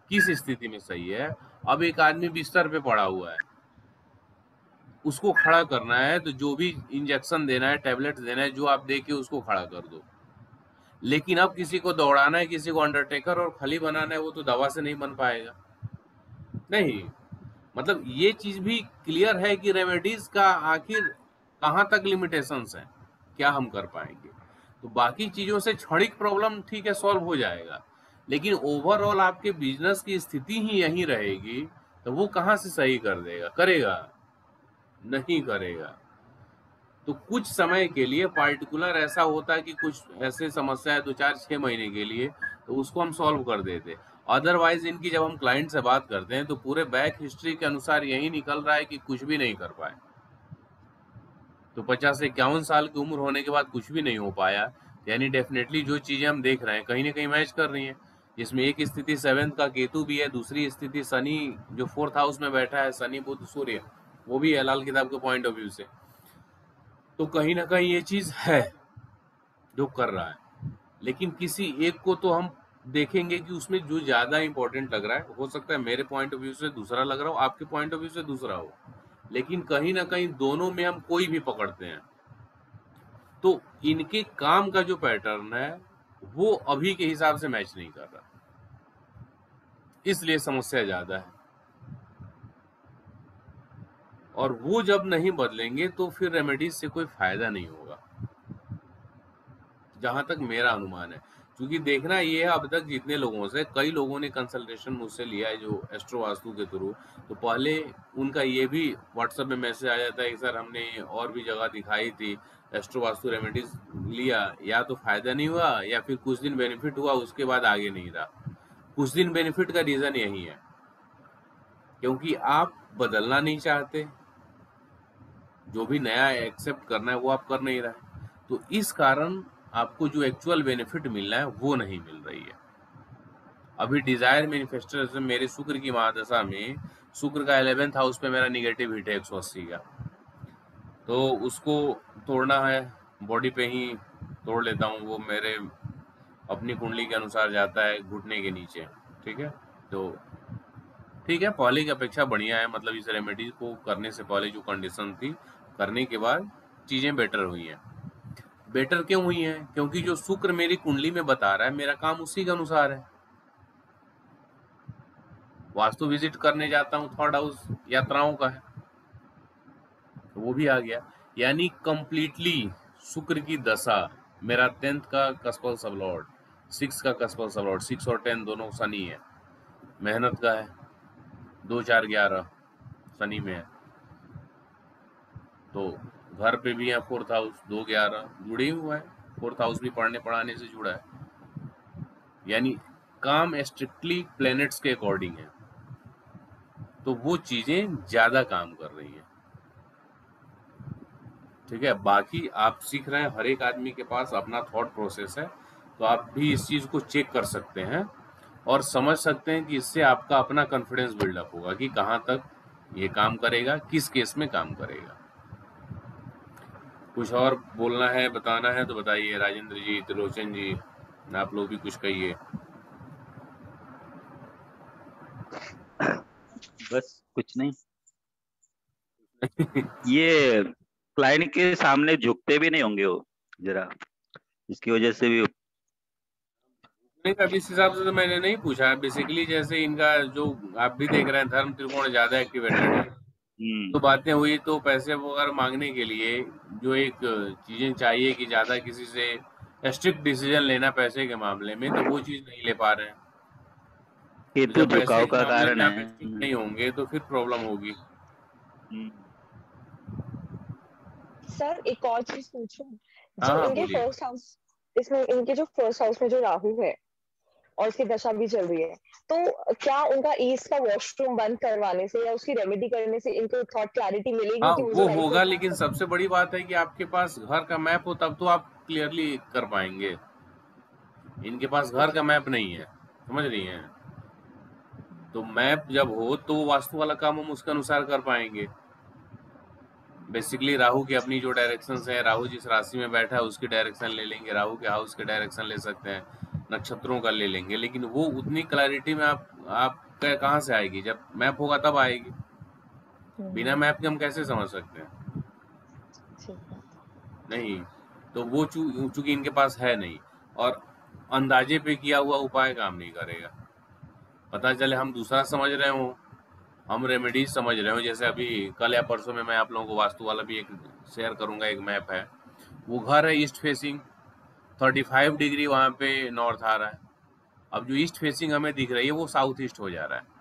किस स्थिति में सही है। अब एक आदमी बिस्तर पे पड़ा हुआ है, उसको खड़ा करना है, तो जो भी इंजेक्शन देना है, टैबलेट देना है, जो आप दे के उसको खड़ा कर दो। लेकिन अब किसी को दौड़ाना है, किसी को अंडरटेकर और खली बनाना है, वो तो दवा से नहीं बन पाएगा। नहीं, मतलब ये चीज भी क्लियर है कि रेमेडीज का आखिर कहाँ तक लिमिटेशंस है, क्या हम कर पाएंगे। तो बाकी चीजों से क्षणिक प्रॉब्लम ठीक है सॉल्व हो जाएगा, लेकिन ओवरऑल आपके बिजनेस की स्थिति ही यही रहेगी, तो वो कहाँ से सही कर देगा, करेगा नहीं करेगा। तो कुछ समय के लिए पार्टिकुलर ऐसा होता है कि कुछ ऐसे समस्या है 2-4-6 महीने के लिए, तो उसको हम सॉल्व कर देते। अदरवाइज इनकी जब हम क्लाइंट से बात करते हैं तो पूरे बैक हिस्ट्री के अनुसार यही निकल रहा है कि कुछ भी नहीं कर पाए। तो 50-51 साल की उम्र होने के बाद कुछ भी नहीं हो पाया, यानी डेफिनेटली जो चीजें हम देख रहे हैं कहीं ना कहीं मैच कर रही हैं। जिसमें एक स्थिति 7th का केतु भी है, दूसरी स्थिति शनि जो 4th हाउस में बैठा है, शनि बुध सूर्य, वो भी है लाल किताब के पॉइंट ऑफ व्यू से। तो कहीं ना कहीं ये चीज है जो कर रहा है। लेकिन किसी एक को तो हम देखेंगे कि उसमें जो ज्यादा इंपॉर्टेंट लग रहा है, हो सकता है मेरे पॉइंट ऑफ व्यू से दूसरा लग रहा हो, आपके पॉइंट ऑफ व्यू से दूसरा हो, लेकिन कहीं ना कहीं दोनों में हम कोई भी पकड़ते हैं तो इनके काम का जो पैटर्न है वो अभी के हिसाब से मैच नहीं कर रहा, इसलिए समस्या ज्यादा है। और वो जब नहीं बदलेंगे तो फिर रेमेडीज से कोई फायदा नहीं होगा, जहां तक मेरा अनुमान है। क्योंकि देखना ये है, अब तक जितने लोगों से, कई लोगों ने कंसल्टेशन मुझसे लिया है जो एस्ट्रो वास्तु के थ्रू, तो पहले उनका ये भी व्हाट्सएप में मैसेज आ जाता है कि सर हमने और भी जगह दिखाई थी, एस्ट्रो वास्तु रेमेडीज लिया, या तो फायदा नहीं हुआ या फिर कुछ दिन बेनिफिट हुआ, उसके बाद आगे नहीं रहा। कुछ दिन बेनिफिट का रीजन यही है क्योंकि आप बदलना नहीं चाहते, जो भी नया एक्सेप्ट करना है वो आप कर नहीं रहे, तो इस कारण आपको जो एक्चुअल बेनिफिट मिलना है वो नहीं मिल रही है। अभी डिजायर मैनिफेस्टेशन मेरे शुक्र की महादशा में, शुक्र का 11th हाउस पे मेरा निगेटिव हिट है 180 का, तो उसको तोड़ना है, बॉडी पे ही तोड़ लेता हूँ। वो मेरे अपनी कुंडली के अनुसार जाता है घुटने के नीचे, ठीक है। तो ठीक है, पहले की अपेक्षा बढ़िया है, मतलब इस रेमेडी को करने से पहले जो कंडीशन थी, करने के बाद चीजें बेटर हुई हैं। बेटर क्यों हुई हैं? क्योंकि जो शुक्र मेरी कुंडली में बता रहा है, मेरा काम उसी के अनुसार है। वास्तु विजिट करने जाता हूँ, 3rd हाउस यात्राओं का है, तो वो भी आ गया। यानी कंप्लीटली शुक्र की दशा, मेरा 10th का कस्पल सबलॉर्ड, 6 का कस्पल सबलॉर्ड, 6 और 10 दोनों शनि है, मेहनत का है, 2, 4, 11 शनि में है। तो घर पे भी है 4th हाउस, 2, 11 जुड़े हुआ है, 4th हाउस भी पढ़ने पढ़ाने से जुड़ा है। यानी काम स्ट्रिक्टली प्लैनेट्स के अकॉर्डिंग है, तो वो चीजें ज्यादा काम कर रही है, ठीक है। बाकी आप सीख रहे हैं, हर एक आदमी के पास अपना थॉट प्रोसेस है, तो आप भी इस चीज को चेक कर सकते हैं और समझ सकते हैं कि इससे आपका अपना कॉन्फिडेंस बिल्डअप होगा कि कहाँ तक ये काम करेगा, किस केस में काम करेगा। कुछ और बोलना है, बताना है तो बताइए, राजेंद्र जी, त्रिलोचन जी, आप लोग भी कुछ कहिए। बस कुछ नहीं। ये क्लाइंट के सामने झुकते भी नहीं होंगे वो जरा, इसकी वजह से भी। इस हिसाब से तो मैंने नहीं पूछा, बेसिकली जैसे इनका जो आप भी देख रहे हैं धर्म त्रिकोण ज्यादा एक्टिवेटेड है, तो बातें हुई तो पैसे वगैरह मांगने के लिए जो एक चीजें चाहिए कि ज्यादा किसी से स्ट्रिक्ट डिसीजन लेना पैसे के मामले में, तो वो चीज नहीं ले पा रहे हैं। केतु झुकाव का कारण है, नहीं होंगे तो फिर प्रॉब्लम होगी। सर एक और चीज पूछूं, हाँ, जो इनके फर्स्ट हाउस, इसमें इनके जो फर्स्ट हाउस में जो राहु है और उसकी दशा भी चल रही है, तो क्या उनका ईस्ट का वॉशरूम बंद करवाने से या उसकी रेमेडी करने से इनको थॉट क्लैरिटी मिलेगी? हाँ, वो होगा, लेकिन सबसे बड़ी बात है कि आपके पास घर का मैप हो, तब तो आप क्लियरली कर पाएंगे। इनके पास घर का मैप नहीं है, समझ रही हैं? तो मैप जब हो तो वास्तु वाला काम हम उसके अनुसार कर पाएंगे। बेसिकली राहु की अपनी जो डायरेक्शंस है, राहु जिस राशि में बैठा है उसकी डायरेक्शन ले लेंगे, राहु के हाउस के डायरेक्शन ले सकते हैं, नक्षत्रों का ले लेंगे, लेकिन वो उतनी क्लैरिटी में आप आप कहाँ से आएगी? जब मैप होगा तब आएगी। बिना मैप के हम कैसे समझ सकते हैं? नहीं। तो वो चूंकि इनके पास है नहीं, और अंदाजे पे किया हुआ उपाय काम नहीं करेगा। पता चले हम दूसरा समझ रहे हो, हम रेमेडीज समझ रहे हो। जैसे अभी कल या परसों में मैं आप लोगों को वास्तु वाला भी एक शेयर करूंगा, एक मैप है। वो घर है ईस्ट फेसिंग, 35 डिग्री वहां पे नॉर्थ आ रहा है। अब जो ईस्ट फेसिंग हमें दिख रही है वो साउथ ईस्ट हो जा रहा है।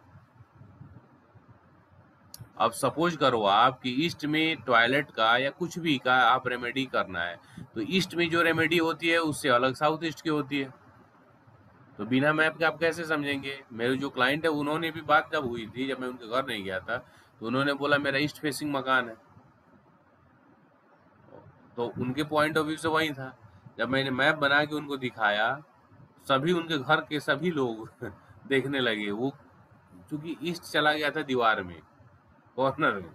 अब सपोज करो आपकी ईस्ट में टॉयलेट का या कुछ भी का आप रेमेडी करना है, तो ईस्ट में जो रेमेडी होती है उससे अलग साउथ ईस्ट की होती है। तो बिना मैप के आप कैसे समझेंगे? मेरे जो क्लाइंट है उन्होंने भी बात जब हुई थी, जब मैं उनके घर नहीं गया था, तो उन्होंने बोला मेरा ईस्ट फेसिंग मकान है। तो उनके पॉइंट ऑफ व्यू से वही था। जब मैंने मैप बना के उनको दिखाया, सभी उनके घर के सभी लोग देखने लगे। वो क्योंकि ईस्ट चला गया था दीवार में, कॉर्नर में।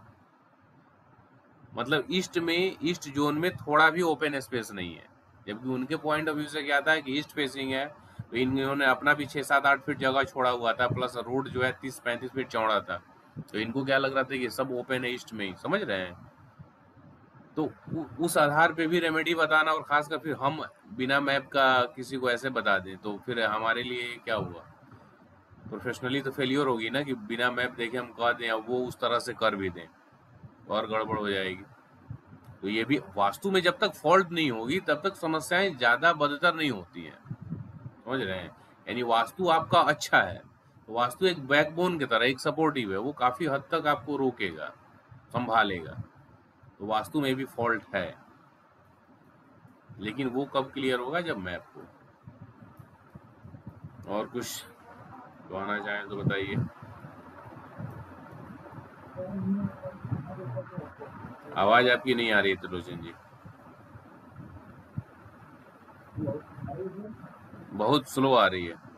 मतलब ईस्ट में, ईस्ट जोन में थोड़ा भी ओपन स्पेस नहीं है। जबकि उनके पॉइंट ऑफ व्यू से क्या था कि ईस्ट फेसिंग है, तो इन्होंने अपना भी 6-7-8 फीट जगह छोड़ा हुआ था, प्लस रोड जो है 30-35 फीट चौड़ा था। तो इनको क्या लग रहा था कि सब ओपन है ईस्ट में ही, समझ रहे हैं? तो उस आधार पे भी रेमेडी बताना, और खासकर फिर हम बिना मैप का किसी को ऐसे बता दें, तो फिर हमारे लिए क्या हुआ? प्रोफेशनली तो फेलियर होगी ना, कि बिना मैप देखे हम कह दें और वो उस तरह से कर भी दें, और गड़बड़ हो जाएगी। तो ये भी वास्तु में जब तक फॉल्ट नहीं होगी तब तक समस्याएं ज्यादा बदतर नहीं होती हैं, समझ रहे हैं? यानी वास्तु आपका अच्छा है, तो वास्तु एक बैकबोन की तरह, एक सपोर्टिव है, वो काफी हद तक आपको रोकेगा, संभालेगा। तो वास्तु में भी फॉल्ट है, लेकिन वो कब क्लियर होगा? जब मैप हो। और कुछ कहना चाहें तो बताइए। आवाज आपकी नहीं आ रही त्रिलोचन जी, बहुत स्लो आ रही है।